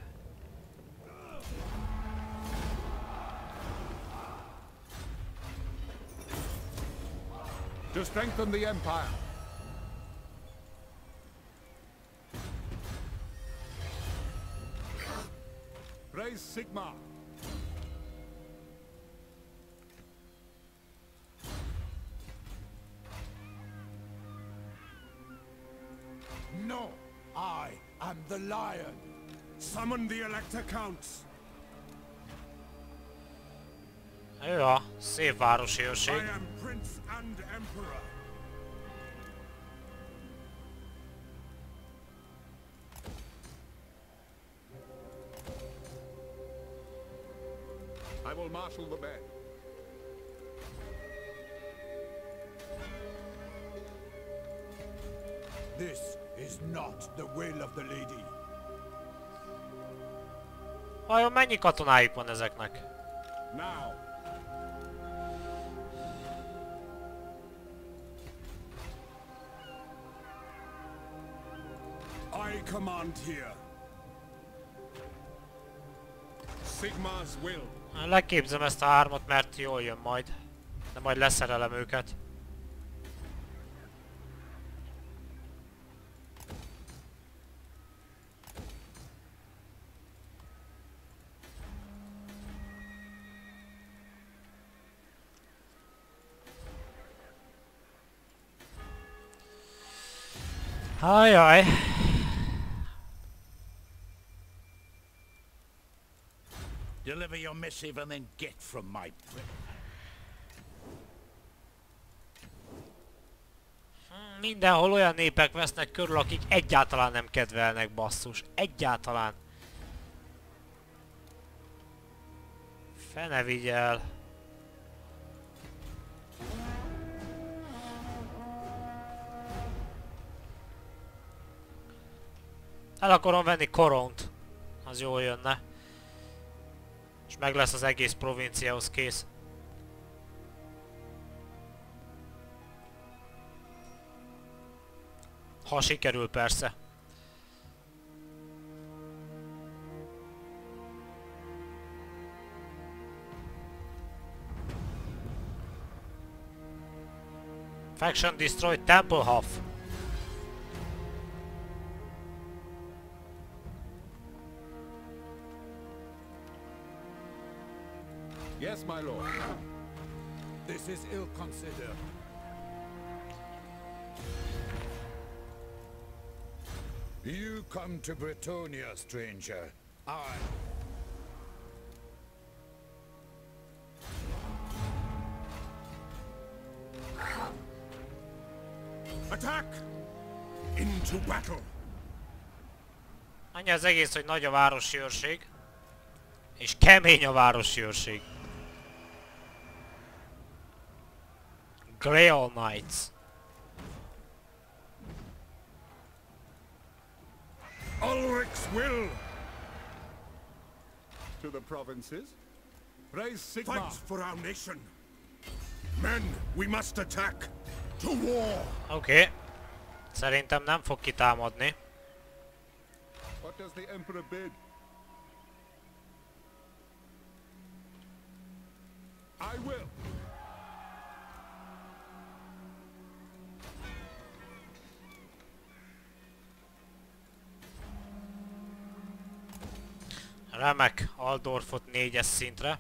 To strengthen the Empire. Praise Sigmar. No, I am the lion. Summon the Elector Counts. Ja, szép városi I őrség. am Prince and Emperor. I will marshal the band. This is not the will of the lady. Vajon mennyi katonájuk van ezeknek? Now. I command here. Sigmar's will. Leképzem ezt a hármat, mert jól jön majd. De majd leszerelem őket. Ajaj. Deliver your missive and then get from my prison. Mindenhol olyan népek vesznek körül, akik egyáltalán nem kedvelnek, basszus. Egyáltalán. Fene vigyel. El akarom venni Koront. Az jól jönne. És meg lesz az egész provinciához kész. Ha sikerül persze. Faction destroyed Templehof. Yes, my lord. This is ill-considered. You come to Bretonia, stranger. I... Attack! Into battle! Annyi az egész, hogy nagy a városi őrség. És kemény a városi őrség. Grail Knights. Ulric's will! To the provinces. Raise Sigmar. Fight for our nation! Men, we must attack! To war! Oké. Szerintem nem fog kitámadni. What does the Emperor bid? I will! Remek, Aldorfot 4-es szintre.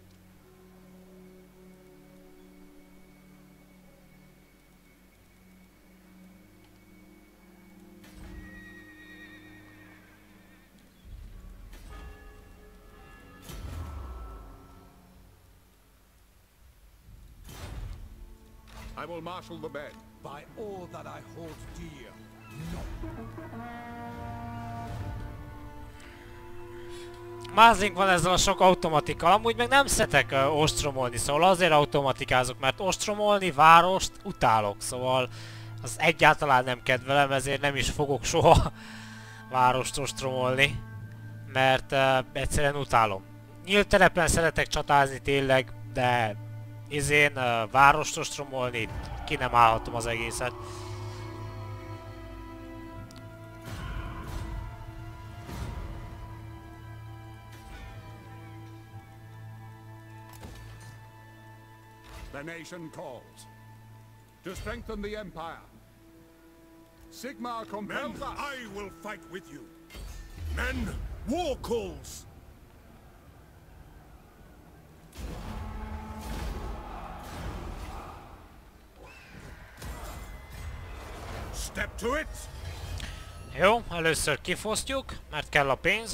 I will marshal the men. By all that I hold dear, Mázlink van ezzel a sok automatikkal, amúgy meg nem szeretek ostromolni, szóval azért automatikázok, mert ostromolni várost utálok, szóval az egyáltalán nem kedvelem, ezért nem is fogok soha várost ostromolni, mert egyszerűen utálom. Nyílt terepen szeretek csatázni tényleg, de izén várost ostromolni, ki nem állhatom az egészet. The nation calls. To strengthen the Empire. Sigmar compels Men, us. I will fight with you! Men, war calls! Step to it! Jó, először kifosztjuk, mert kell a pénz.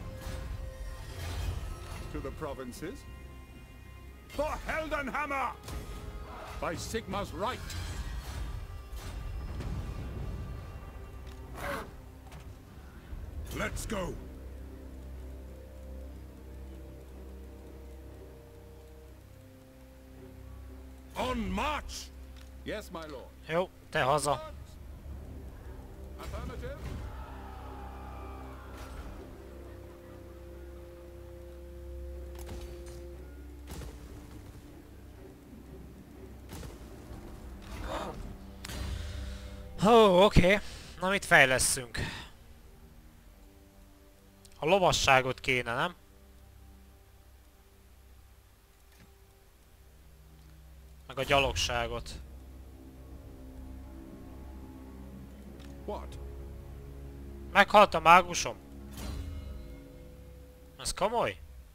To the provinces. For Heldenhammer! By Sigmar's right. Let's go! On march! Yes, my lord. Jó, te haza. Affirmative. Ó, oké. Na mit fejlesszünk? A lovasságot kéne, nem? Meg a gyalogságot. What? Meghalt a mágusom? Ez komoly?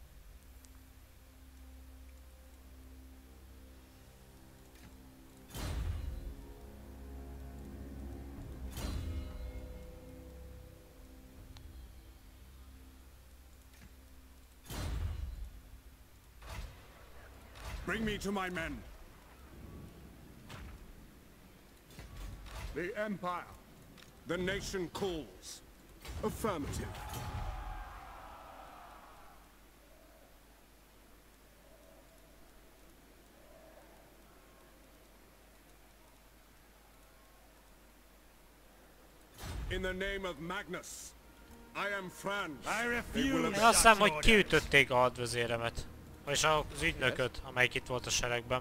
Bring me to my men. The Empire. The nation calls. Affirmative. In the name of Magnus, I am Fran. I refuse. Én azt hiszem, hogy kiütötték a hadvezéremet. Vagyis az ügynököt, amelyik itt volt a seregben.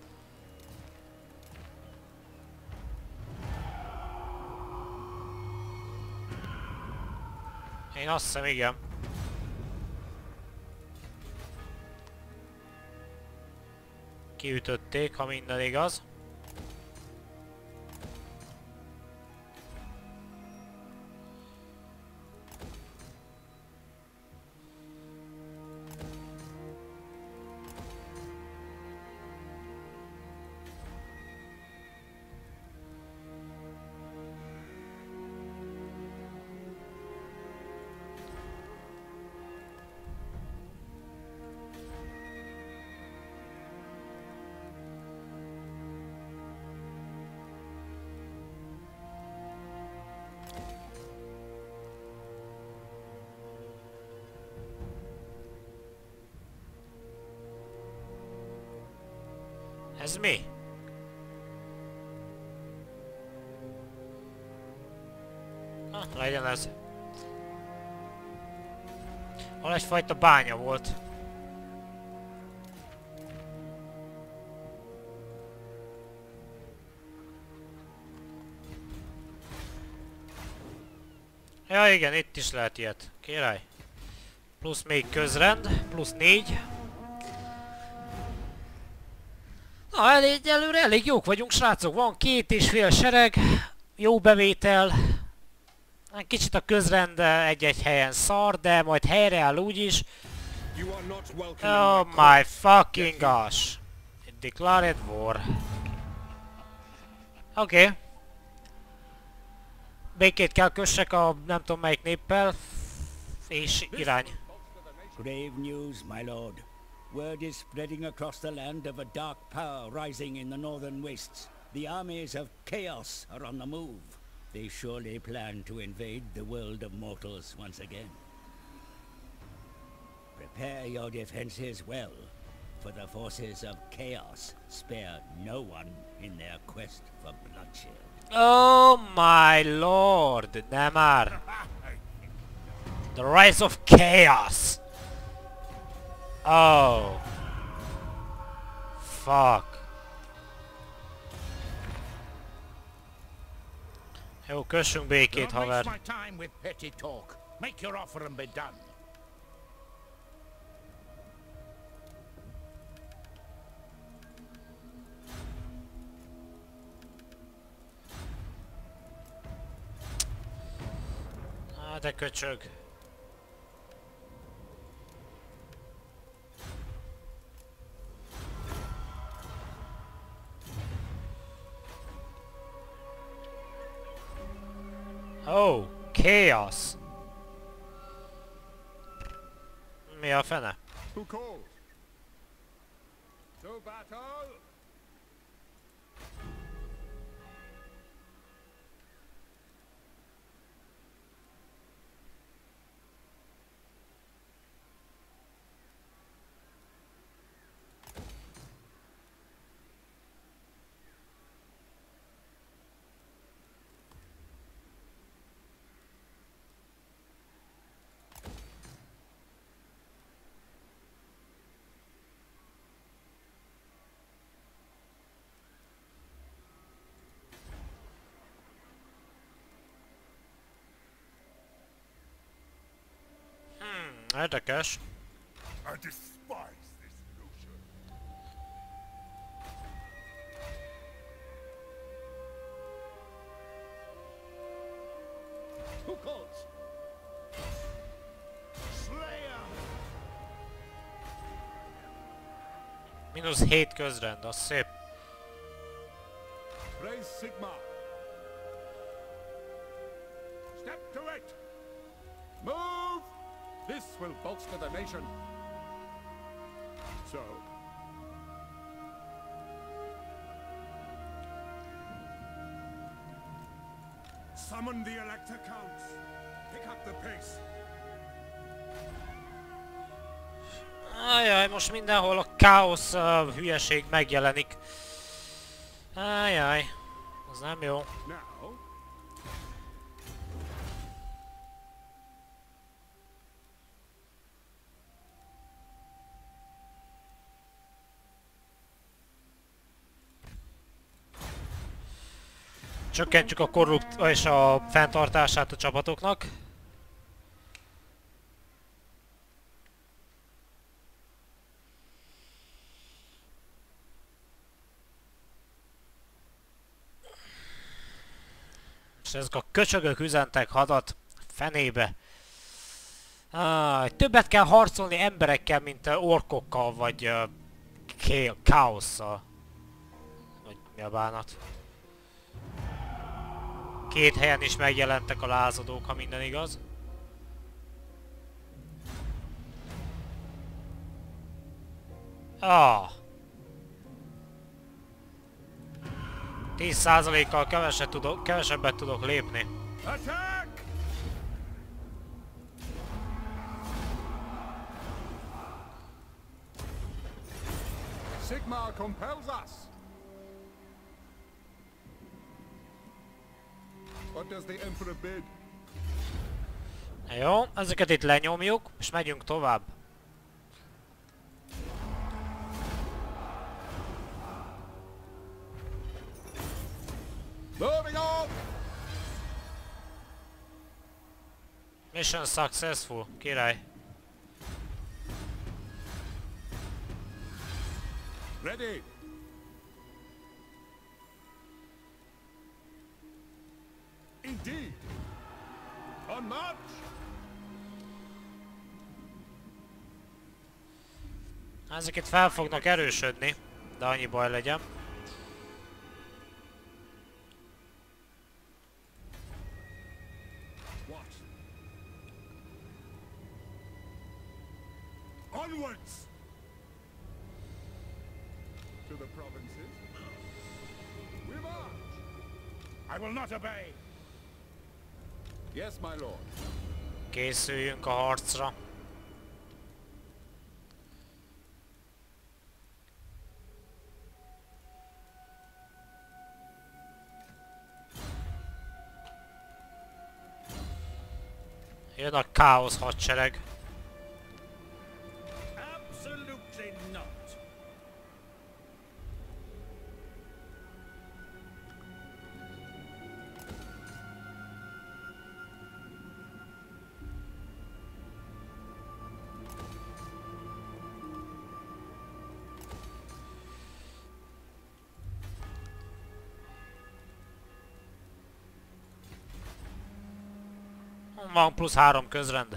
Én azt hiszem, igen. Kiütötték, ha minden igaz. Ez mi? Na, legyen ez. Hol egyfajta bánya volt. Ja igen, itt is lehet ilyet. Király. Plusz még közrend, plusz 4. Na, előre elég jók vagyunk, srácok. Van 2,5 sereg, jó bevétel. Kicsit a közrend egy-egy helyen szar, de majd helyreáll úgyis. Oh my fucking gosh. Declared war. Oké. Békét kell kössek a nem tudom melyik néppel. És irány. Grave news, my lord. Word is spreading across the land of a dark power rising in the northern wastes. The armies of chaos are on the move. They surely plan to invade the world of mortals once again. Prepare your defenses well, for the forces of chaos spare no one in their quest for bloodshed. Oh my lord, nem már. The rise of chaos. Oh. Fuck. Jó, kössünk békét, haver. Don't waste my time with petty talk. Make your offer and be done. De köcsög. Oh, chaos. Mi a fene? Who calls? To battle! Érdekes. I despise this notion. Who calls? Slayer! -7 közrend, az szép. Praise Sigma. Step to it! Move! This will bolster the nation. So. Summon the Elector Counts. Pick up the pace. Ajaj, most mindenhol a káosz hülyeség megjelenik. Ajaj, az nem jó. Now. Csökkentjük a korrupt és a fenntartását a csapatoknak. És ezek a köcsögök üzentek hadat fenébe. Többet kell harcolni emberekkel, mint orkokkal, vagy káosszal. Vagy mi a bánat. 2 helyen is megjelentek a lázadók, ha minden igaz. Ah. 10%-kal kevesebbet tudok lépni. Attack! Sigmar compels us. What does the Emperor bid? Jó, ezeket itt lenyomjuk, és megyünk tovább. Moving on! Mission successful, király. Ready! Indeed! On march! Ezek itt fel fognak erősödni, de annyi baj legyen. What? Onwards! To the provinces? We march! I will not obey. Yes, my lord. Készüljünk a harcra. Jön a káosz hadsereg. Absolutely not. Van plusz 3 közrend.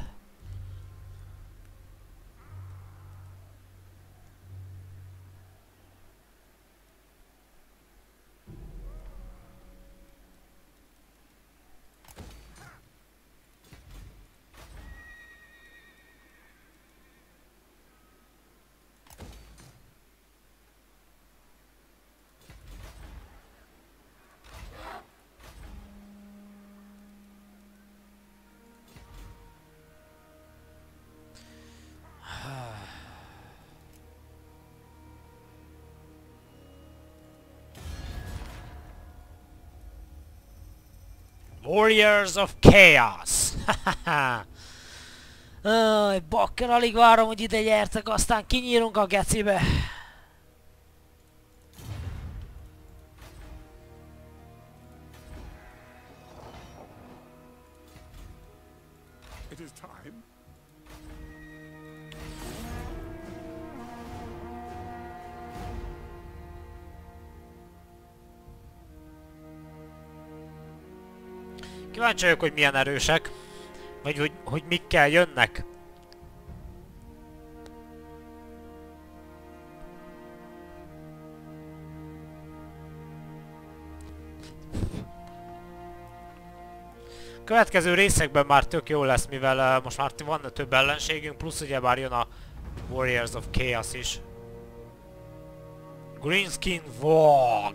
Warriors of Chaos! Aj, bakker, alig várom, hogy ide gyertek, aztán kinyírunk a gecibe. It is time. Kíváncsi vagyok, hogy milyen erősek, vagy hogy mikkel jönnek. Következő részekben már tök jó lesz, mivel most már van több ellenségünk, plusz ugye már jön a Warriors of Chaos is. Greenskin Vogue!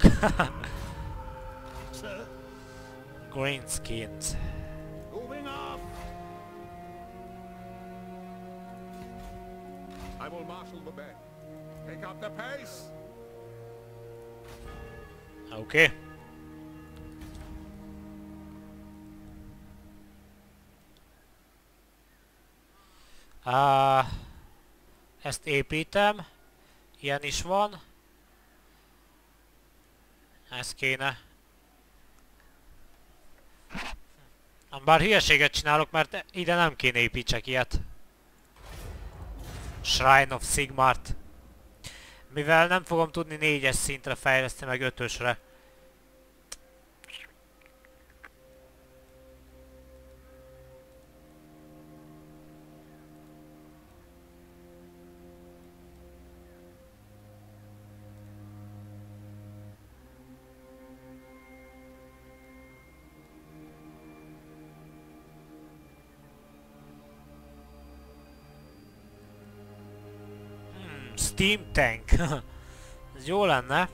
Greenskins. Moving off. I will marshal the band. Take up the pace. Oké. Ezt építem. Ilyen is van. Ez kéne. Bár hülyeséget csinálok, mert ide nem kéne építsek ilyet. Shrine of Sigmart. Mivel nem fogom tudni 4-es szintre fejleszteni, meg 5-ösre. Steam Tank. Ez jó lenne.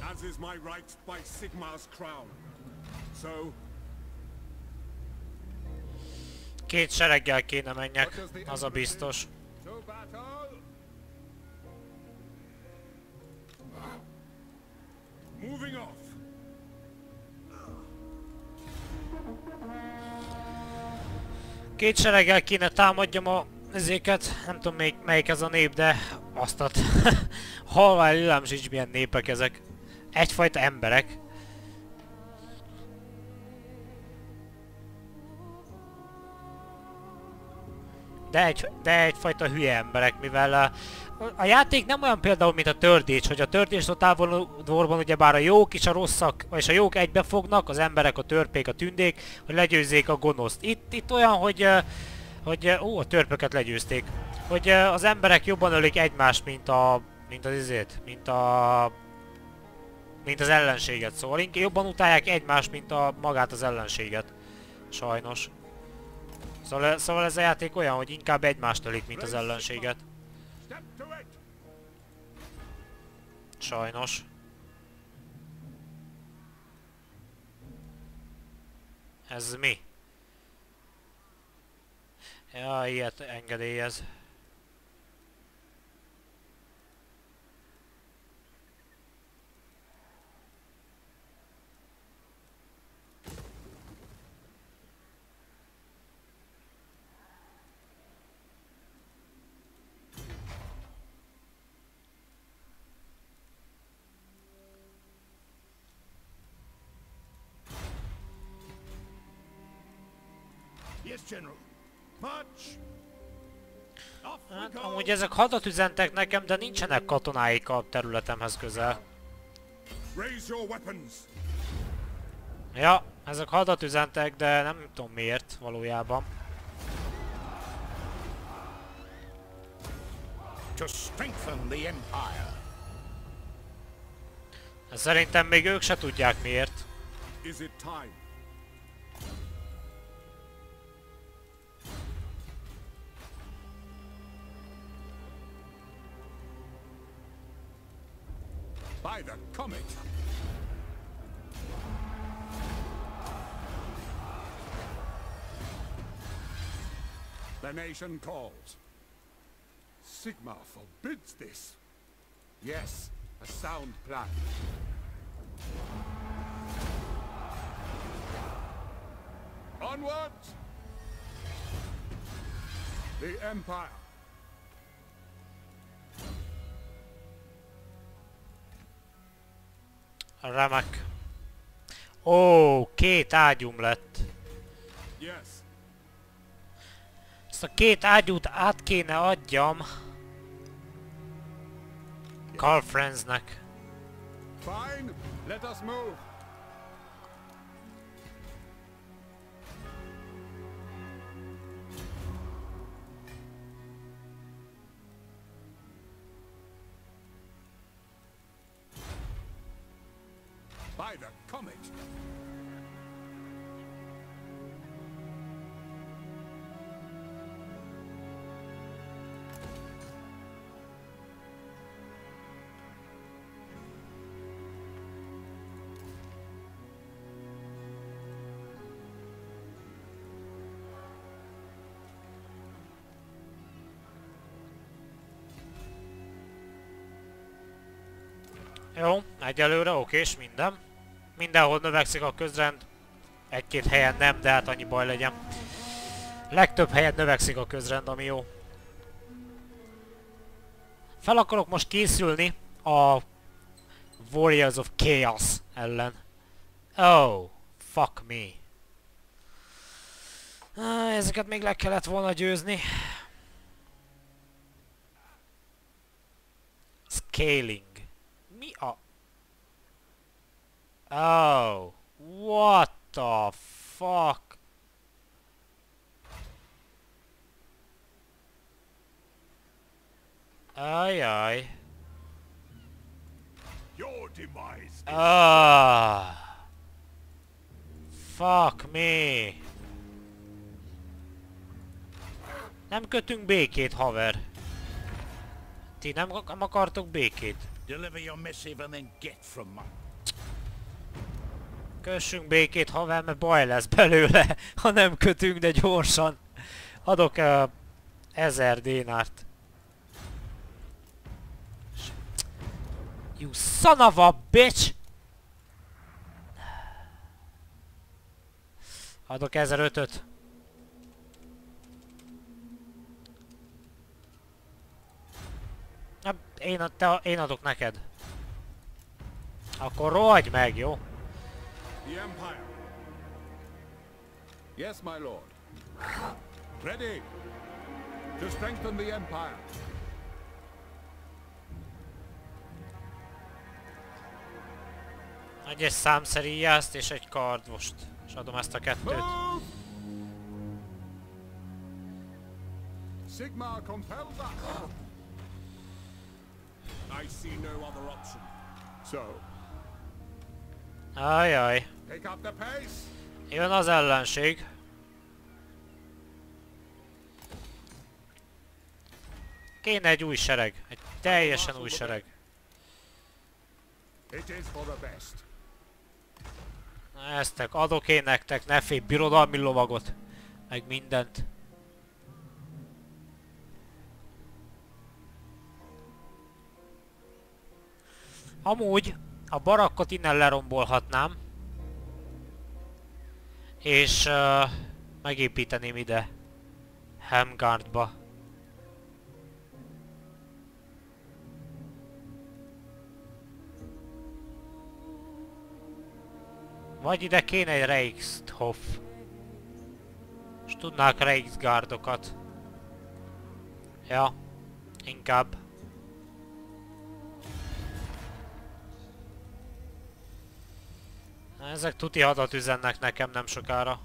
as is my right by Sigmar's crown. So, Két sereggel kéne menjek, az a biztos. to battle! Moving off. Két sereggel kéne támadjam a ezéket, nem tudom még melyik ez a nép, de aztat. Halvány illámzsics, milyen népek ezek. Egyfajta emberek. De egyfajta hülye emberek, mivel a játék nem olyan például, mint a Tördés, hogy a Tördés Totálborban ugyebár a jók és a rosszak, és a jók egybefognak, az emberek, a törpék, a tündék, hogy legyőzzék a gonoszt. Itt olyan, hogy a törpöket legyőzték. Hogy az emberek jobban ölik egymást, mint az ellenséget, szóval inkább jobban utálják egymást, mint magát az ellenséget. Sajnos. Szóval ez a játék olyan, hogy inkább egymást ölik, mint az ellenséget. Sajnos. Ez mi? Ja, ilyet engedélyez. Yes, General. March. Hát, amúgy ezek hadat üzentek nekem, de nincsenek katonáik a területemhez közel. Raise your weapons. Ja, ezek hadat üzentek, de nem tudom miért valójában. To strengthen the Empire. Szerintem még ők se tudják miért. Is it time? By the comet! The nation calls. Sigmar forbids this. Yes, a sound plan. Onwards! The Empire. Remek. Ó, két ágyum lett. Yes. Ezt a két ágyút át kéne adjam Karl Franznek. Fine, let us move. By the comet. Jó, egyelőre okés minden. Mindenhol növekszik a közrend. Egy-két helyen nem, de hát annyi baj legyen. Legtöbb helyen növekszik a közrend, ami jó. Fel akarok most készülni a Warriors of Chaos ellen. Oh, fuck me. Ezeket még le kellett volna győzni. Scaling. Mi a... Oh, what the fuck? Ajaj. Your demise. Ah. Fuck me. Nem kötünk békét, haver. Ti nem akartok békét? Deliver your missive and then get from my... Kössünk békét, haver, mert baj lesz belőle, ha nem kötünk, de gyorsan. Adok 1000 dénárt. You son of a bitch! Adok 1005-öt. Én adok neked. Akkor rohagy meg, jó? The Empire. Yes, my lord. Ready to strengthen the Empire. Egy számszeríjászt és egy kardvost. És adom ezt a kettőt. Move! Sigmar compels us. I see no other option. So, Ajaj. take up the pace. Jön az ellenség. Kéne egy új sereg. Egy teljesen új sereg. It is for the best. Eztek, adok én nektek, ne félj, birodalmi lovagot. Meg mindent. Amúgy a barakkot innen lerombolhatnám. És megépíteném ide. Helmgardba. Vagy ide kéne egy Reichshof. És tudnák Reichsgardokat. Ja, inkább. Ezek tuti hadat üzennek nekem nem sokára.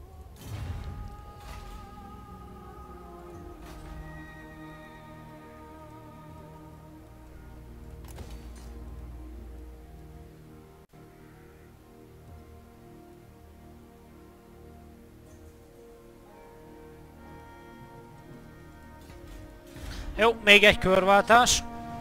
Jó, még egy körváltás.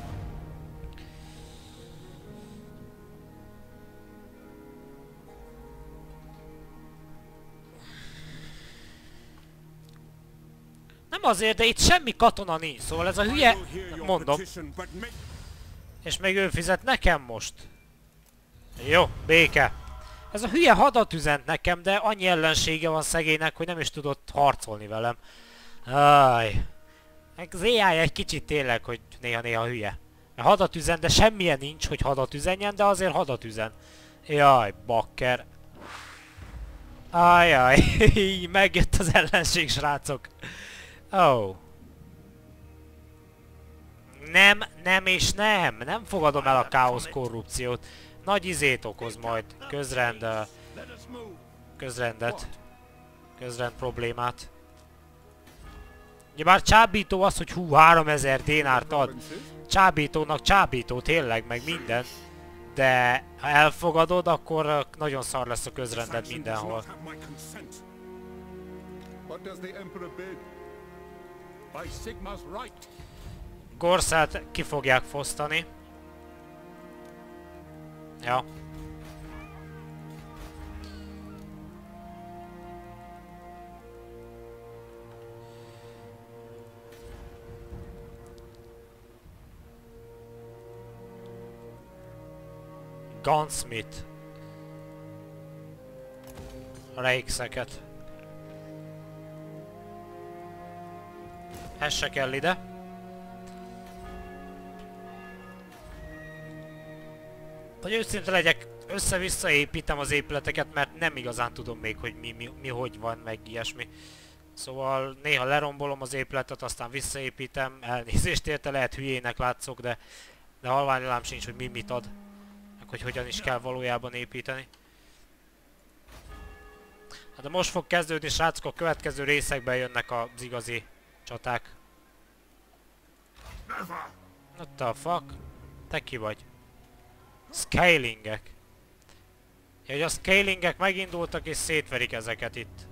Nem azért, de itt semmi katona nincs, szóval ez a hülye, mondom. És még ő fizet nekem most. Jó, béke. Ez a hülye hadat üzent nekem, de annyi ellensége van szegénynek, hogy nem is tudott harcolni velem. Áj. Az AI egy kicsit tényleg, hogy néha-néha hülye. Mert hadat üzen, de semmilyen nincs, hogy hadat üzenjen, de azért hadat üzen. Jaj, bakker. Ajaj, megjött az ellenség, srácok. Oh. Nem és nem. Nem fogadom el a káosz korrupciót. Nagy izét okoz majd. Közrendet. Közrend problémát. Ugye bár csábító az, hogy 3000 dénárt ad. Csábítónak csábító tényleg, meg minden. De ha elfogadod, akkor nagyon szar lesz a közrended mindenhol. Gorszát ki fogják fosztani. Ja. Gunsmith. Reichseket. Ez se kell ide. Hogy őszinte legyek, össze-vissza építem az épületeket, mert nem igazán tudom még, hogy mi hogy van, meg ilyesmi. Szóval néha lerombolom az épületet, aztán visszaépítem. Elnézést érte, lehet hülyének látszok, de halványolám sincs, hogy mit ad. Meg hogy hogyan is kell valójában építeni. Hát de most fog kezdődni, srácok, a következő részekben jönnek az igazi csaták. What the fuck? Te ki vagy? Scalingek. Ja, hogy a scalingek megindultak és szétverik ezeket itt.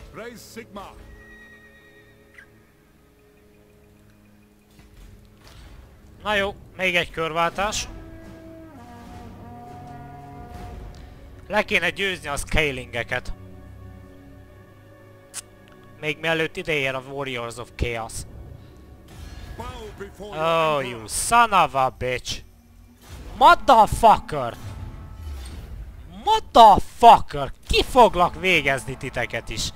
Praise Sigmar. Na jó, még egy körváltás. Le kéne győzni a scalingeket. Még mielőtt ideér a Warriors of Chaos. Oh, you son of a bitch! Motherfucker! Motherfucker! Ki foglak végezni titeket is?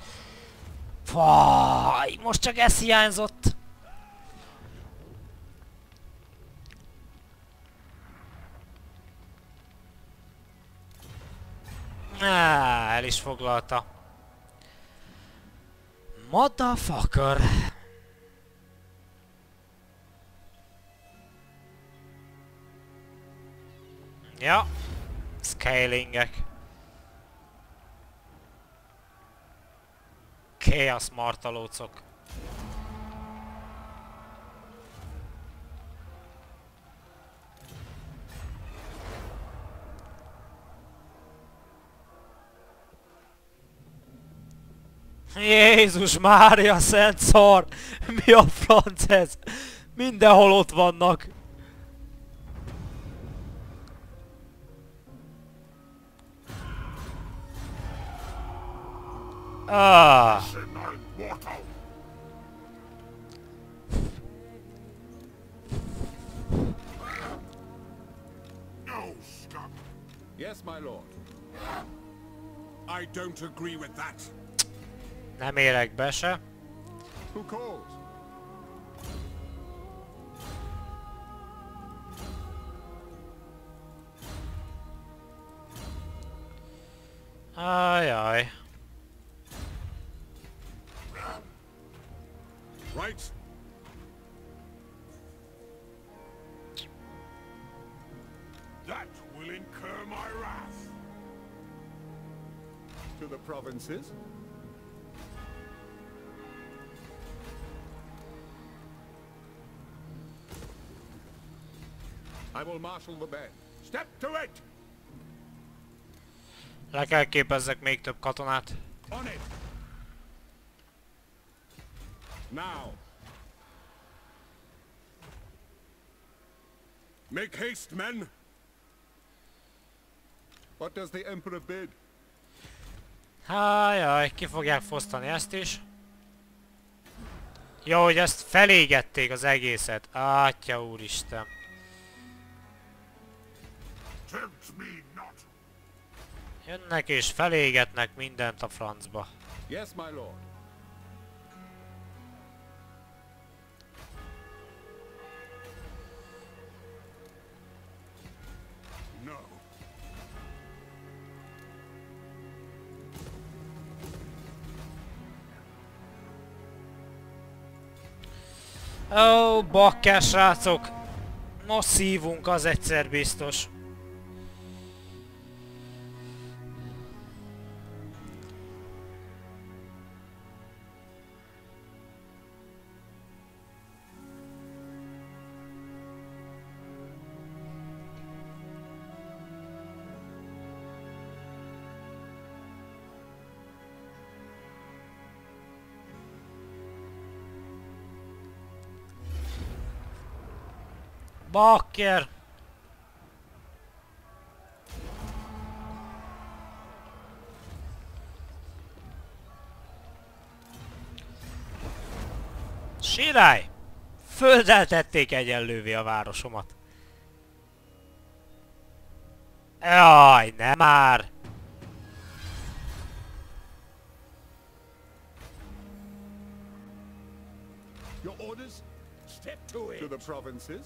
Fáj, most csak ez hiányzott. El is foglalta. Motherfucker! Ja, scalingek. Chaos martalócok. Jézus Mária szent szar! Mi a franc ez? Mindenhol ott vannak. Ah. Yes, my lord. I don't agree with that. Nem érek be se. Who calls? Ajaj. Right. That will incur my wrath. To the provinces? I will marshal the band. Step to it. Le kell képezzek még több katonát. On it. Now. Make haste, men. What does the Emperor bid? Hájaj, ki fogják fosztani ezt is. Jó, hogy ezt felégették az egészet. Átya úristen. Tempt me not. Jönnek és felégetnek mindent a francba. Yes, my lord. No. Ó, bakker srácok! Most szívunk, az egyszer biztos. Bakker! Sirály! Földdel tették egyenlővé a városomat. Jaj, nem már! Your orders? Step to it. To the provinces?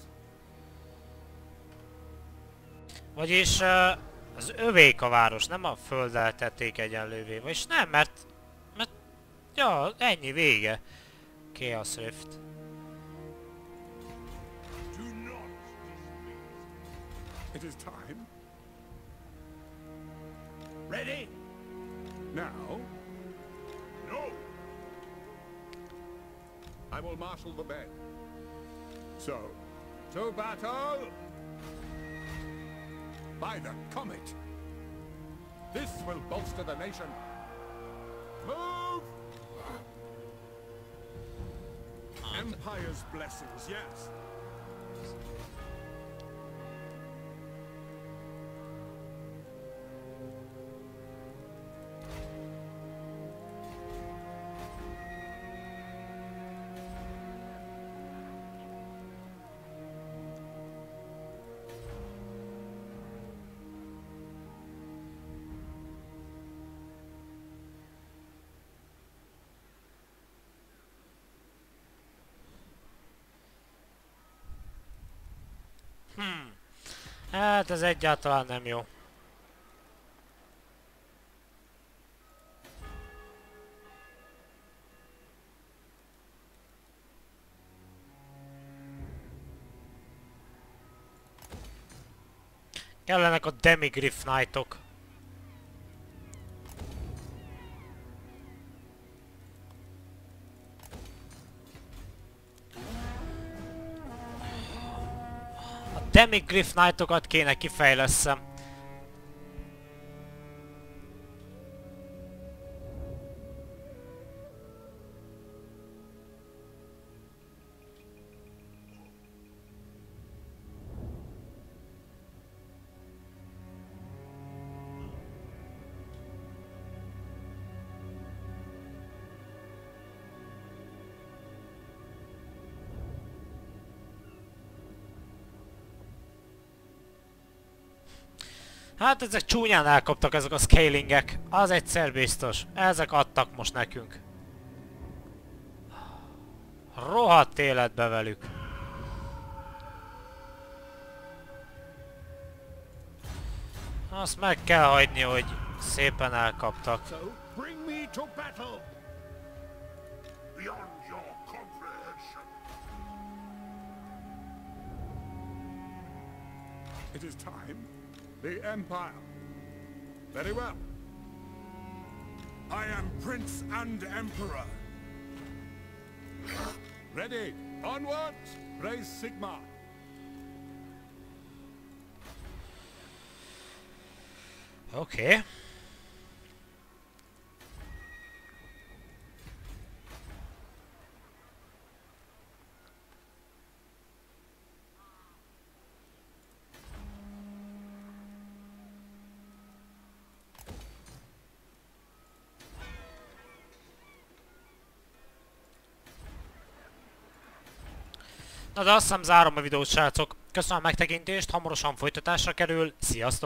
Vagyis az övék a város, nem a földdel tették egyenlővé. Vagyis nem, mert ja, ennyi vége. Chaos Rift. Do not displease. It is time. Ready? Now. No. I will marshal the band. So, To battle! by the comet. This will bolster the nation. Move! Empire's blessings, yes. Hát ez egyáltalán nem jó. Kellenek a Demigryph Knightok. Demigryph Knightokat kéne kifejleszem. Hát ezek csúnyán elkaptak ezek a scalingek. Az egyszer biztos. Ezek adtak most nekünk. Rohadt életbe velük. Azt meg kell hagyni, hogy szépen elkaptak. So, bring me to battle! Beyond your comprehension. It is time. The Empire. Very well. I am Prince and Emperor. Ready. Onwards. Raise Sigma. Oké. Na de azt hiszem zárom a videót, srácok. Köszönöm a megtekintést, hamarosan folytatásra kerül. Sziasztok!